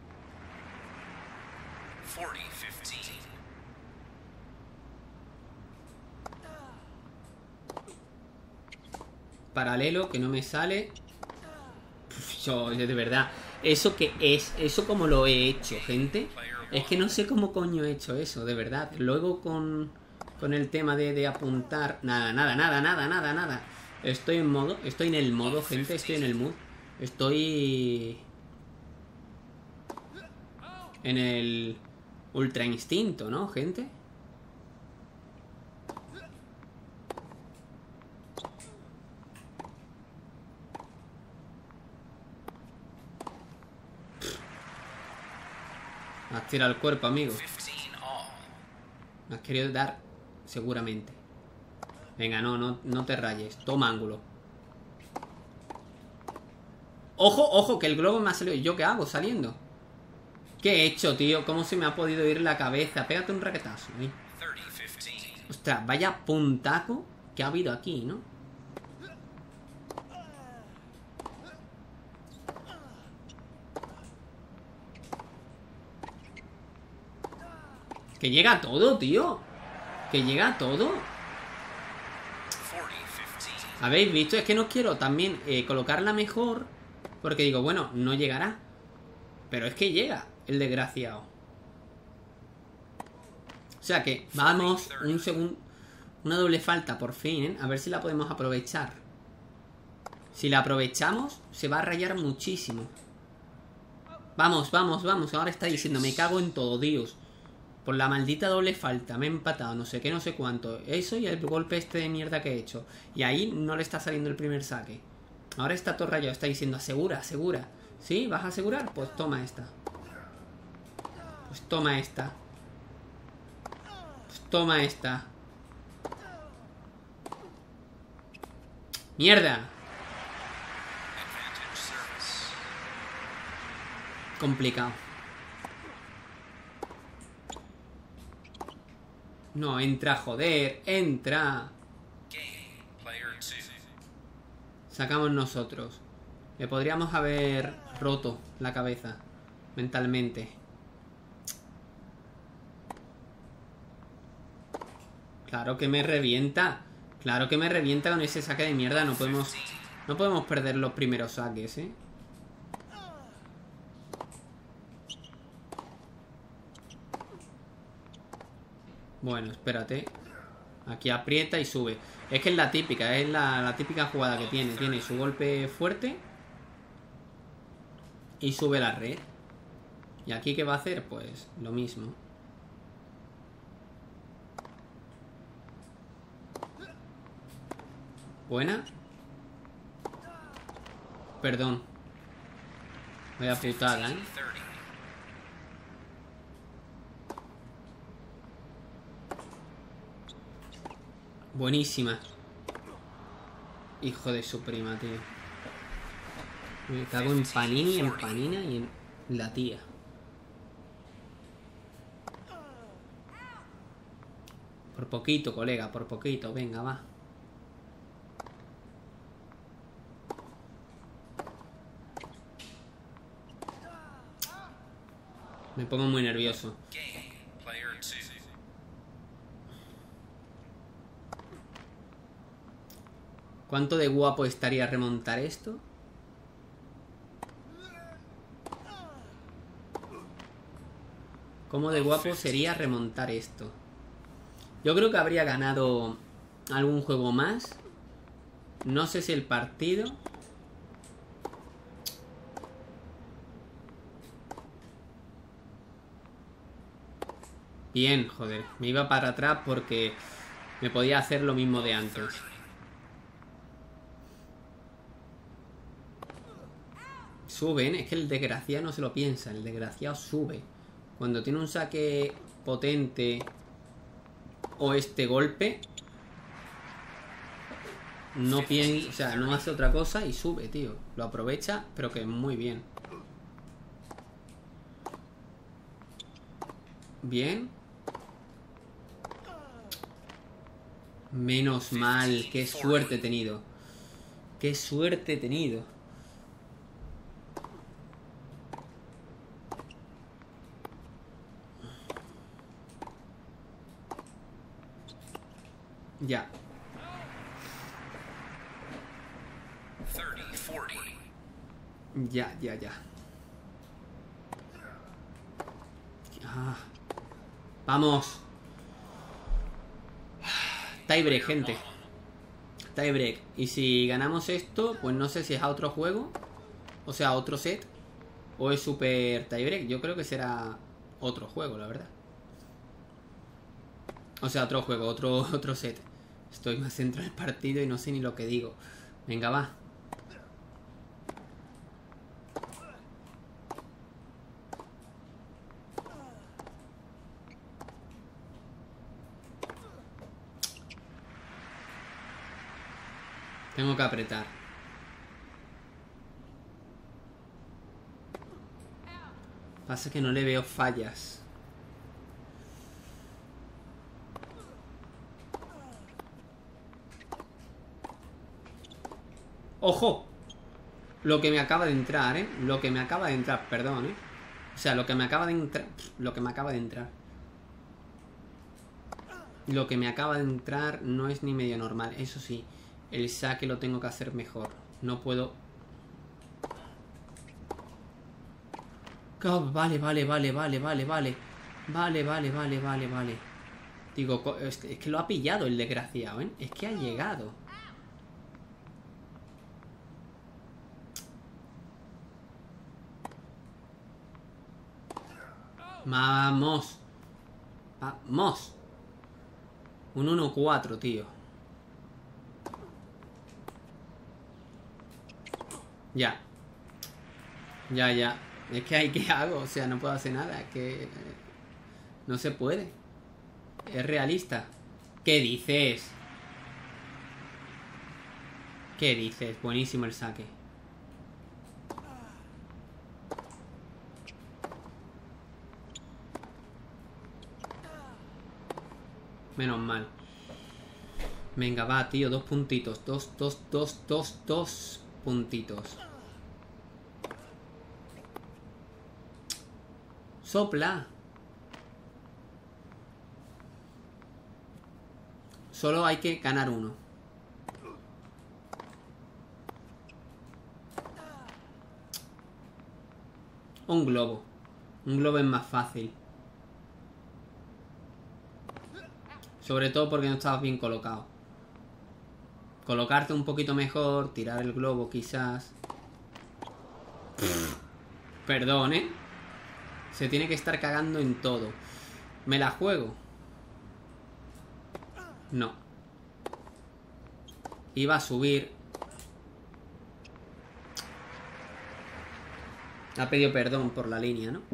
[SPEAKER 1] Paralelo, que no me sale. Uf, yo, de verdad. ¿Eso qué es? ¿Eso cómo lo he hecho, gente? Es que no sé cómo coño he hecho eso, de verdad. Luego con, con el tema de, de apuntar... Nada, nada, nada, nada, nada, nada. Estoy en modo... Estoy en el modo, gente. Estoy en el mood. Estoy... En el... Ultra instinto, ¿no, gente? Has tirado el cuerpo, amigo. Me has querido dar, seguramente. Venga, no, no, no te rayes. Toma ángulo. Ojo, ojo, que el globo me ha salido. ¿Y yo qué hago saliendo? ¿Qué he hecho, tío? ¿Cómo se me ha podido ir la cabeza? Pégate un raquetazo, ¿eh? Ostras, vaya puntaco que ha habido aquí, ¿no? Que llega todo, tío. Que llega todo. ¿Habéis visto? Es que no quiero también eh, colocarla mejor. Porque digo, bueno, no llegará. Pero es que llega el desgraciado. O sea que, vamos, un segundo. Una doble falta, por fin, ¿eh? A ver si la podemos aprovechar. Si la aprovechamos, se va a rayar muchísimo. Vamos, vamos, vamos. Ahora está diciendo, me cago en todo, Dios. Por la maldita doble falta, me he empatado, no sé qué, no sé cuánto. Eso y el golpe este de mierda que he hecho. Y ahí no le está saliendo el primer saque. Ahora está todo rayado, está diciendo, asegura, asegura. ¿Sí? ¿Vas a asegurar? Pues toma esta. Pues toma esta. Pues toma esta. ¡Mierda! Complicado. No, entra, joder, entra. Sacamos nosotros. Le podríamos haber roto la cabeza mentalmente. Claro que me revienta. Claro que me revienta con ese saque de mierda. No podemos, no podemos perder los primeros saques, ¿eh? Bueno, espérate. Aquí aprieta y sube. Es que es la típica, es la, la típica jugada que tiene. Tiene su golpe fuerte y sube la red. ¿Y aquí qué va a hacer? Pues lo mismo. Buena. Perdón. Vaya putada, ¿eh? Buenísima. Hijo de su prima, tío. Me cago en Panini, en Panina y en la tía. Por poquito, colega, por poquito. Venga, va. Me pongo muy nervioso. ¿Cuánto de guapo estaría remontar esto? ¿Cómo de guapo sería remontar esto? Yo creo que habría ganado algún juego más. No sé si el partido. Bien, joder. Me iba para atrás porque me podía hacer lo mismo de antes. Suben, es que el desgraciado no se lo piensa. El desgraciado sube. Cuando tiene un saque potente o este golpe, no piensa, o sea, no hace otra cosa y sube, tío. Lo aprovecha, pero que muy bien. Bien. Menos mal, qué suerte he tenido. Qué suerte he tenido. Ya. Ya, ya, ya. Ah. Vamos. Tiebreak, gente. Tiebreak. Y si ganamos esto, pues no sé si es a otro juego. O sea, otro set. O es super tiebreak. Yo creo que será otro juego, la verdad. O sea, otro juego, otro, otro set. Estoy más centrado en el partido y no sé ni lo que digo. Venga, va. Tengo que apretar. Pasa que no le veo fallas. ¡Ojo! Lo que me acaba de entrar, ¿eh? Lo que me acaba de entrar, perdón, ¿eh? O sea, lo que me acaba de entrar... Lo que me acaba de entrar. Lo que me acaba de entrar no es ni medio normal. Eso sí, el saque lo tengo que hacer mejor. No puedo... Oh, vale, vale, vale, vale, vale, vale. Vale, vale, vale, vale, vale. Digo, es que, es que lo ha pillado el desgraciado, ¿eh? Es que ha llegado. Vamos. Vamos. Un uno cuatro, tío. Ya. Ya, ya. Es que hay que hago. O sea, no puedo hacer nada. Es que... No se puede. Es realista. ¿Qué dices? ¿Qué dices? Buenísimo el saque. Menos mal. Venga, va, tío. Dos puntitos. Dos, dos, dos, dos, dos puntitos. Sopla. Solo hay que ganar uno. Un globo. Un globo es más fácil. Sobre todo porque no estabas bien colocado. Colocarte un poquito mejor. Tirar el globo quizás. Perdón, ¿eh? Se tiene que estar cagando en todo. ¿Me la juego? No. Iba a subir. Ha pedido perdón por la línea, ¿no?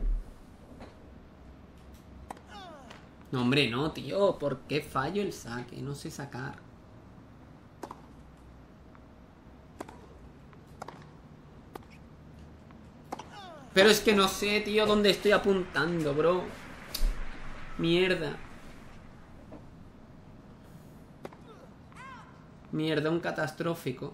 [SPEAKER 1] No, hombre, no, tío. ¿Por qué fallo el saque? No sé sacar. Pero es que no sé, tío, dónde estoy apuntando, bro. Mierda. Mierda, un catastrófico.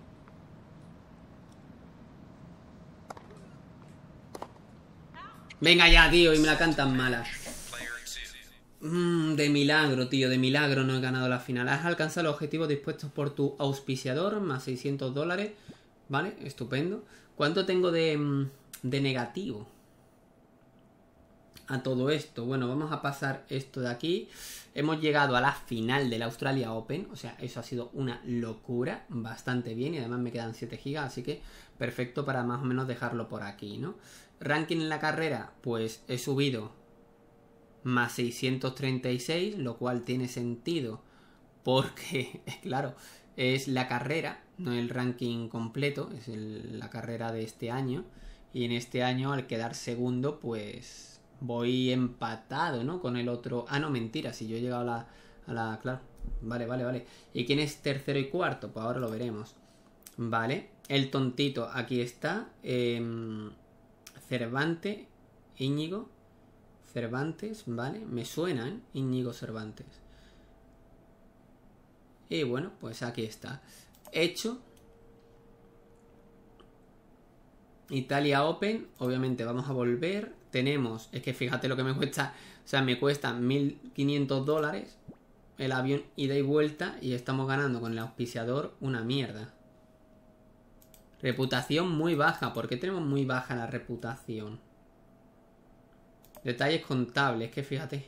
[SPEAKER 1] Venga ya, tío, y me la cantan mala. Mm, de milagro, tío, de milagro no he ganado la final. Has alcanzado los objetivos dispuestos por tu auspiciador, más seiscientos dólares. Vale, estupendo. ¿Cuánto tengo de, de negativo a todo esto? Bueno, vamos a pasar esto de aquí. Hemos llegado a la final del Australia Open. O sea, eso ha sido una locura. Bastante bien. Y además me quedan siete gigas. Así que perfecto para más o menos dejarlo por aquí, ¿no? Ranking en la carrera. Pues he subido más seiscientos treinta y seis. Lo cual tiene sentido. Porque, claro, es la carrera. No el ranking completo. Es el, la carrera de este año. Y en este año, al quedar segundo, pues... voy empatado, ¿no? Con el otro... Ah, no, mentira. Si yo he llegado a la... A la... Claro. Vale, vale, vale. ¿Y quién es tercero y cuarto? Pues ahora lo veremos. Vale. El tontito. Aquí está. Eh... Cervantes. Íñigo. Cervantes. Vale. Me suenan. Íñigo Cervantes. Y bueno, pues aquí está. Hecho. Italia Open. Obviamente vamos a volver. Tenemos, es que fíjate lo que me cuesta. O sea, me cuesta mil quinientos dólares el avión ida y vuelta. Y estamos ganando con el auspiciador una mierda. Reputación muy baja. ¿Por qué tenemos muy baja la reputación? Detalles contables, que fíjate.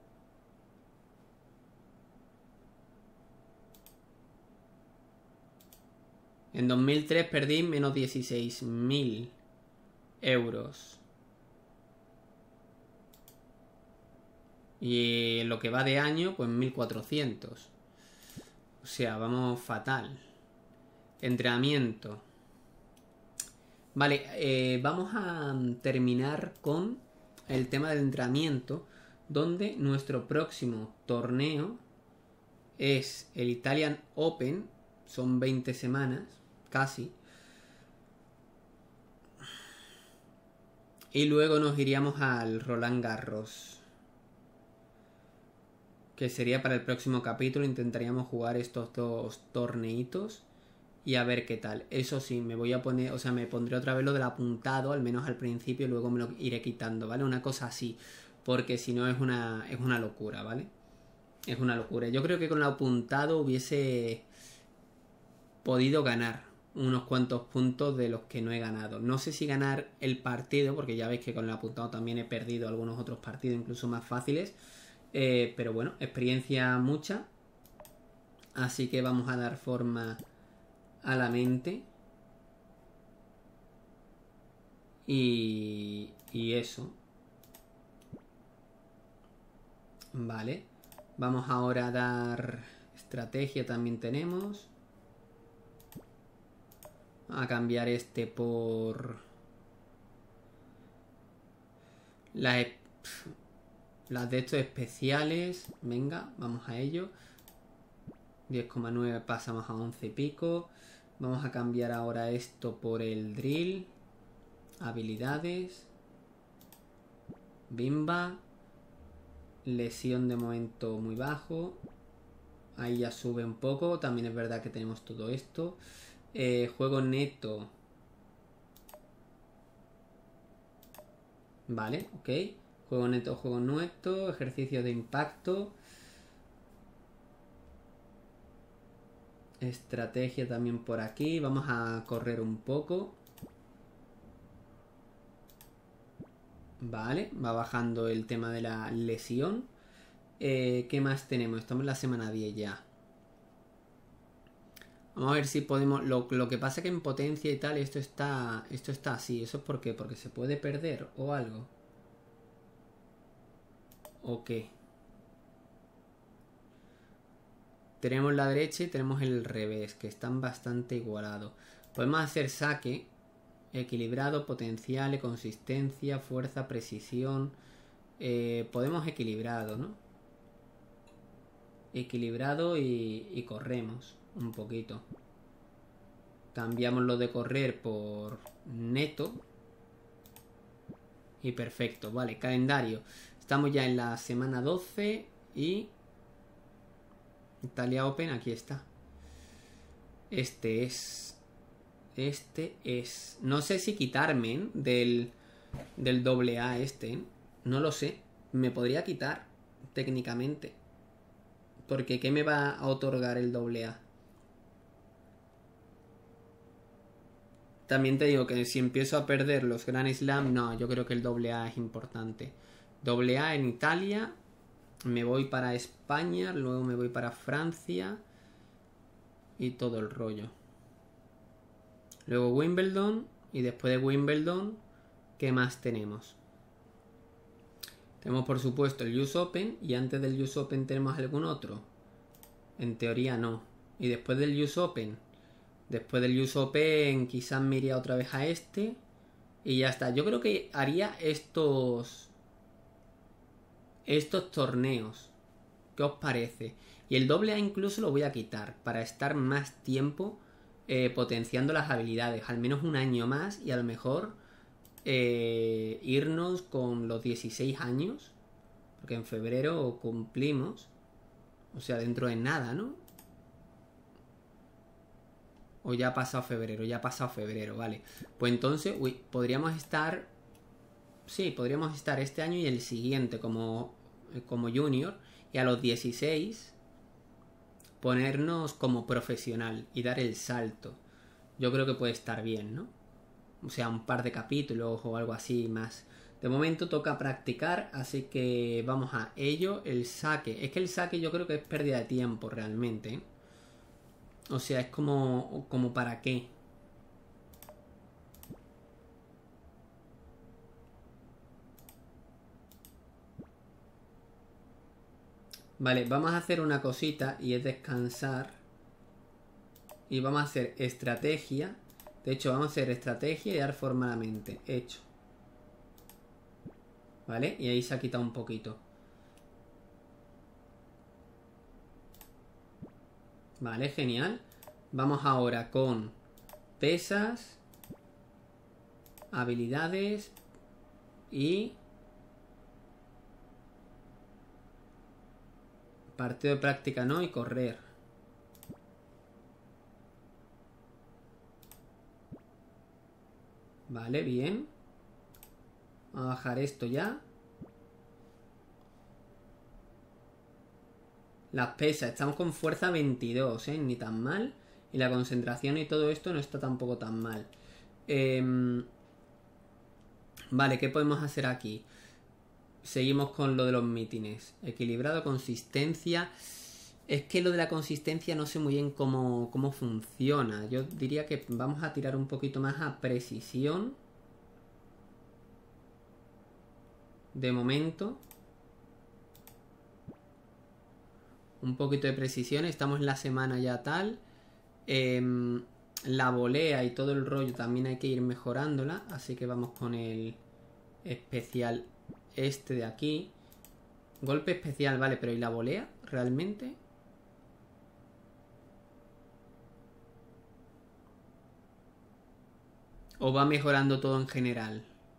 [SPEAKER 1] En dos mil tres perdí menos dieciséis mil euros. Y lo que va de año, pues mil cuatrocientos. O sea, vamos fatal. Entrenamiento. Vale, eh, vamos a terminar con el tema del entrenamiento, donde nuestro próximo torneo es el Italian Open. Son veinte semanas, casi. Y luego nos iríamos al Roland Garros, que sería para el próximo capítulo. Intentaríamos jugar estos dos torneitos y a ver qué tal. Eso sí, me voy a poner, o sea, me pondré otra vez lo del apuntado, al menos al principio, y luego me lo iré quitando, ¿vale? Una cosa así, porque si no es una, es una locura, ¿vale? Es una locura. Yo creo que con el apuntado hubiese podido ganar unos cuantos puntos de los que no he ganado. No sé si ganar el partido, porque ya veis que con el apuntado también he perdido algunos otros partidos, incluso más fáciles. Eh, pero bueno, experiencia mucha. Así que vamos a dar forma a la mente. Y, y eso. Vale. Vamos ahora a dar estrategia, también tenemos. A cambiar este por... Las, las de estos especiales. Venga, vamos a ello. diez coma nueve pasamos a once y pico. Vamos a cambiar ahora esto por el drill. Habilidades. Bimba. Lesión de momento muy bajo. Ahí ya sube un poco. También es verdad que tenemos todo esto. Eh, juego neto. Vale, ok. Juego neto, juego neto. Ejercicio de impacto. Estrategia también por aquí. Vamos a correr un poco. Vale, va bajando el tema de la lesión. Eh, ¿Qué más tenemos? Estamos en la semana diez ya. Vamos a ver si podemos... Lo, lo que pasa que en potencia y tal, esto está esto está así. ¿Eso es por qué? ¿Porque se puede perder o algo? ¿O qué? Tenemos la derecha y tenemos el revés, que están bastante igualados. Podemos hacer saque, equilibrado, potencial, consistencia, fuerza, precisión. Eh, podemos equilibrado, ¿no? Equilibrado y, y corremos un poquito. Cambiamos lo de correr por neto. Y perfecto, vale, calendario. Estamos ya en la semana doce y... Italia Open, aquí está. Este es... Este es... No sé si quitarme del... del doble A este, ¿eh? No lo sé. Me podría quitar, técnicamente. Porque ¿qué me va a otorgar el doble A? También te digo que si empiezo a perder los Grand Slam, no, yo creo que el doble A es importante. Doble A en Italia, me voy para España, luego me voy para Francia y todo el rollo. Luego Wimbledon y después de Wimbledon, ¿qué más tenemos? Tenemos por supuesto el U S Open y antes del U S Open tenemos algún otro. En teoría no. Y después del U S Open... Después del U S Open quizás me iría otra vez a este. Y ya está. Yo creo que haría estos... Estos torneos. ¿Qué os parece? Y el doble A incluso lo voy a quitar. Para estar más tiempo eh, potenciando las habilidades. Al menos un año más. Y a lo mejor eh, irnos con los dieciséis años. Porque en febrero cumplimos. O sea, dentro de nada, ¿no? O ya ha pasado febrero, ya ha pasado febrero, vale. Pues entonces, uy, podríamos estar... Sí, podríamos estar este año y el siguiente como, como junior. Y a los dieciséis ponernos como profesional y dar el salto. Yo creo que puede estar bien, ¿no? O sea, un par de capítulos o algo así más. De momento toca practicar, así que vamos a ello. El saque. Es que el saque yo creo que es pérdida de tiempo realmente, ¿eh? O sea, es como... como para qué. Vale, vamos a hacer una cosita y es descansar. Y vamos a hacer estrategia. De hecho, vamos a hacer estrategia y dar forma a la mente. Hecho. Vale, y ahí se ha quitado un poquito. Vale, genial. Vamos ahora con pesas, habilidades y partido de práctica, ¿no? Y correr. Vale, bien. Vamos a bajar esto ya. Las pesas, estamos con fuerza veintidós, ¿eh? Ni tan mal. Y la concentración y todo esto no está tampoco tan mal. Eh... Vale, ¿qué podemos hacer aquí? Seguimos con lo de los mítines. Equilibrado, consistencia. Es que lo de la consistencia no sé muy bien cómo, cómo funciona. Yo diría que vamos a tirar un poquito más a precisión. De momento. Un poquito de precisión. Estamos en la semana ya tal. Eh, la volea y todo el rollo también hay que ir mejorándola. Así que vamos con el especial este de aquí. Golpe especial, vale, pero ¿y la volea? ¿Realmente? ¿O va mejorando todo en general?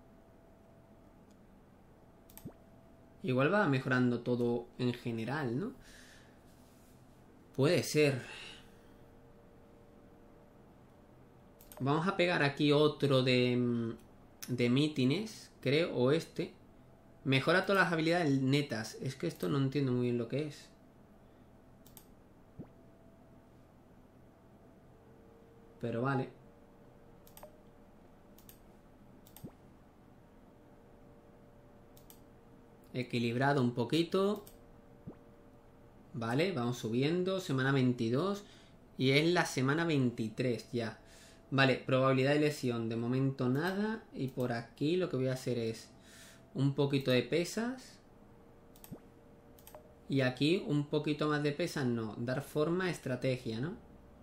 [SPEAKER 1] Igual va mejorando todo en general, ¿no? Puede ser. Vamos a pegar aquí otro de, de mítines, creo, o este. Mejora todas las habilidades netas. Es que esto no entiendo muy bien lo que es. Pero vale. Equilibrado un poquito. Vale, vamos subiendo. Semana veintidós. Y es la semana veintitrés ya. Vale, probabilidad de lesión. De momento nada. Y por aquí lo que voy a hacer es un poquito de pesas. Y aquí un poquito más de pesas. No, dar forma a estrategia, ¿no?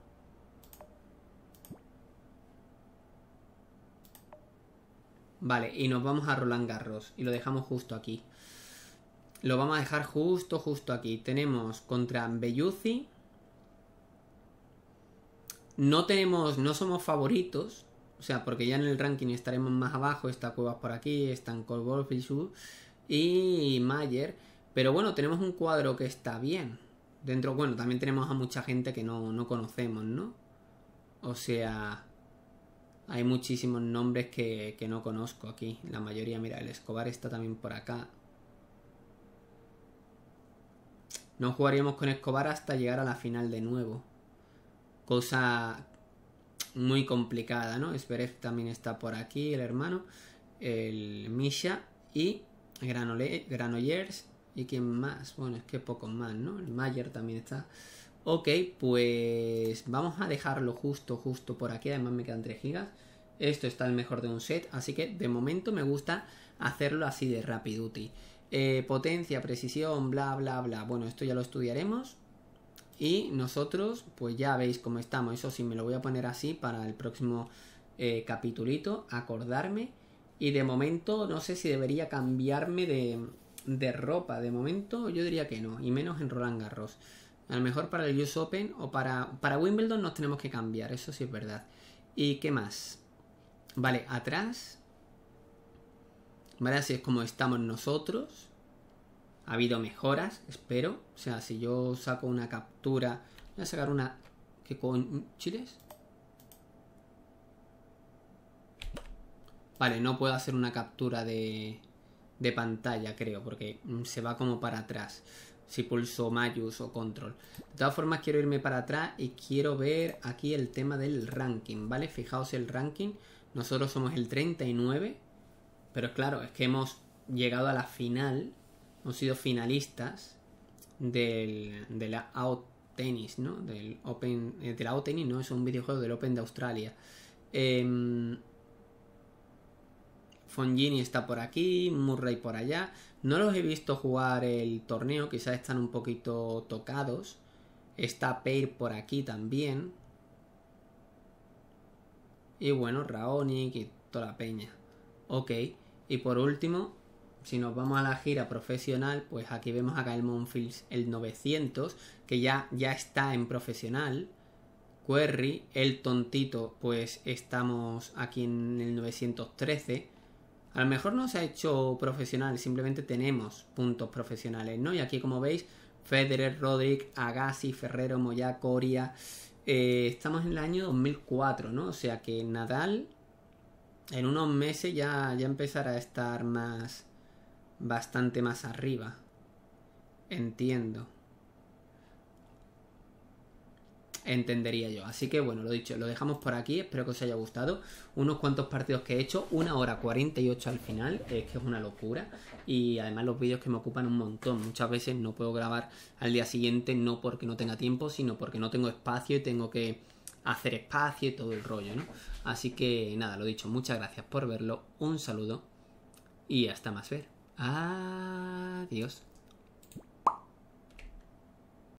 [SPEAKER 1] Vale, y nos vamos a Roland Garros. Y lo dejamos justo aquí. Lo vamos a dejar justo, justo aquí. Tenemos contra Belluzi. No tenemos, no somos favoritos. O sea, porque ya en el ranking estaremos más abajo. Está Cuevas por aquí, están Colgolf y Mayer. Pero bueno, tenemos un cuadro que está bien. Dentro, bueno, también tenemos a mucha gente que no, no conocemos, ¿no? O sea... Hay muchísimos nombres que, que no conozco aquí. La mayoría, mira, el Escobar está también por acá. No jugaríamos con Escobar hasta llegar a la final de nuevo. Cosa muy complicada, ¿no? Zverev también está por aquí, el hermano. El Misha y Granole, Granollers. ¿Y quién más? Bueno, es que pocos más, ¿no? El Mayer también está. Ok, pues vamos a dejarlo justo, justo por aquí. Además me quedan tres gigas. Esto está el mejor de un set. Así que de momento me gusta hacerlo así de rapiduti. Eh, potencia, precisión, bla, bla, bla. Bueno, esto ya lo estudiaremos. Y nosotros, pues ya veis cómo estamos. Eso sí, me lo voy a poner así para el próximo eh, capitulito. Acordarme. Y de momento no sé si debería cambiarme de, de ropa. De momento yo diría que no. Y menos en Roland Garros. A lo mejor para el U S Open o para, para Wimbledon nos tenemos que cambiar. Eso sí es verdad. ¿Y qué más? Vale, atrás. Vale, así es como estamos nosotros. Ha habido mejoras, espero. O sea, si yo saco una captura... Voy a sacar una... ¿Qué con chiles? Vale, no puedo hacer una captura de, de pantalla, creo, porque se va como para atrás. Si pulso Mayus o Control. De todas formas, quiero irme para atrás y quiero ver aquí el tema del ranking, ¿vale? Fijaos el ranking. Nosotros somos el treinta y nueve. Pero claro, es que hemos llegado a la final. Hemos sido finalistas del, de la Out Tennis, ¿no? Del Open, eh, de la Out Tennis, no, es un videojuego del Open de Australia. Eh, Fongini está por aquí, Murray por allá. No los he visto jugar el torneo, quizás están un poquito tocados. Está Peir por aquí también. Y bueno, Raonic y toda la peña. Ok, y por último... Si nos vamos a la gira profesional, pues aquí vemos acá el Monfils, el novecientos, que ya, ya está en profesional. Querry, el tontito, pues estamos aquí en el novecientos trece. A lo mejor no se ha hecho profesional, simplemente tenemos puntos profesionales, ¿no? Y aquí, como veis, Federer, Rodríguez, Agassi, Ferrero, Moyá, Coria. Eh, estamos en el año dos mil cuatro, ¿no? O sea que Nadal en unos meses ya, ya empezará a estar más... bastante más arriba. Entiendo. Entendería yo. Así que bueno, lo dicho, lo dejamos por aquí. Espero que os haya gustado. Unos cuantos partidos que he hecho. Una hora cuarenta y ocho al final. Es que es una locura. Y además los vídeos que me ocupan un montón. Muchas veces no puedo grabar al día siguiente. No porque no tenga tiempo, sino porque no tengo espacio y tengo que hacer espacio y todo el rollo, ¿no? Así que nada, lo dicho. Muchas gracias por verlo. Un saludo. Y hasta más ver. Adiós.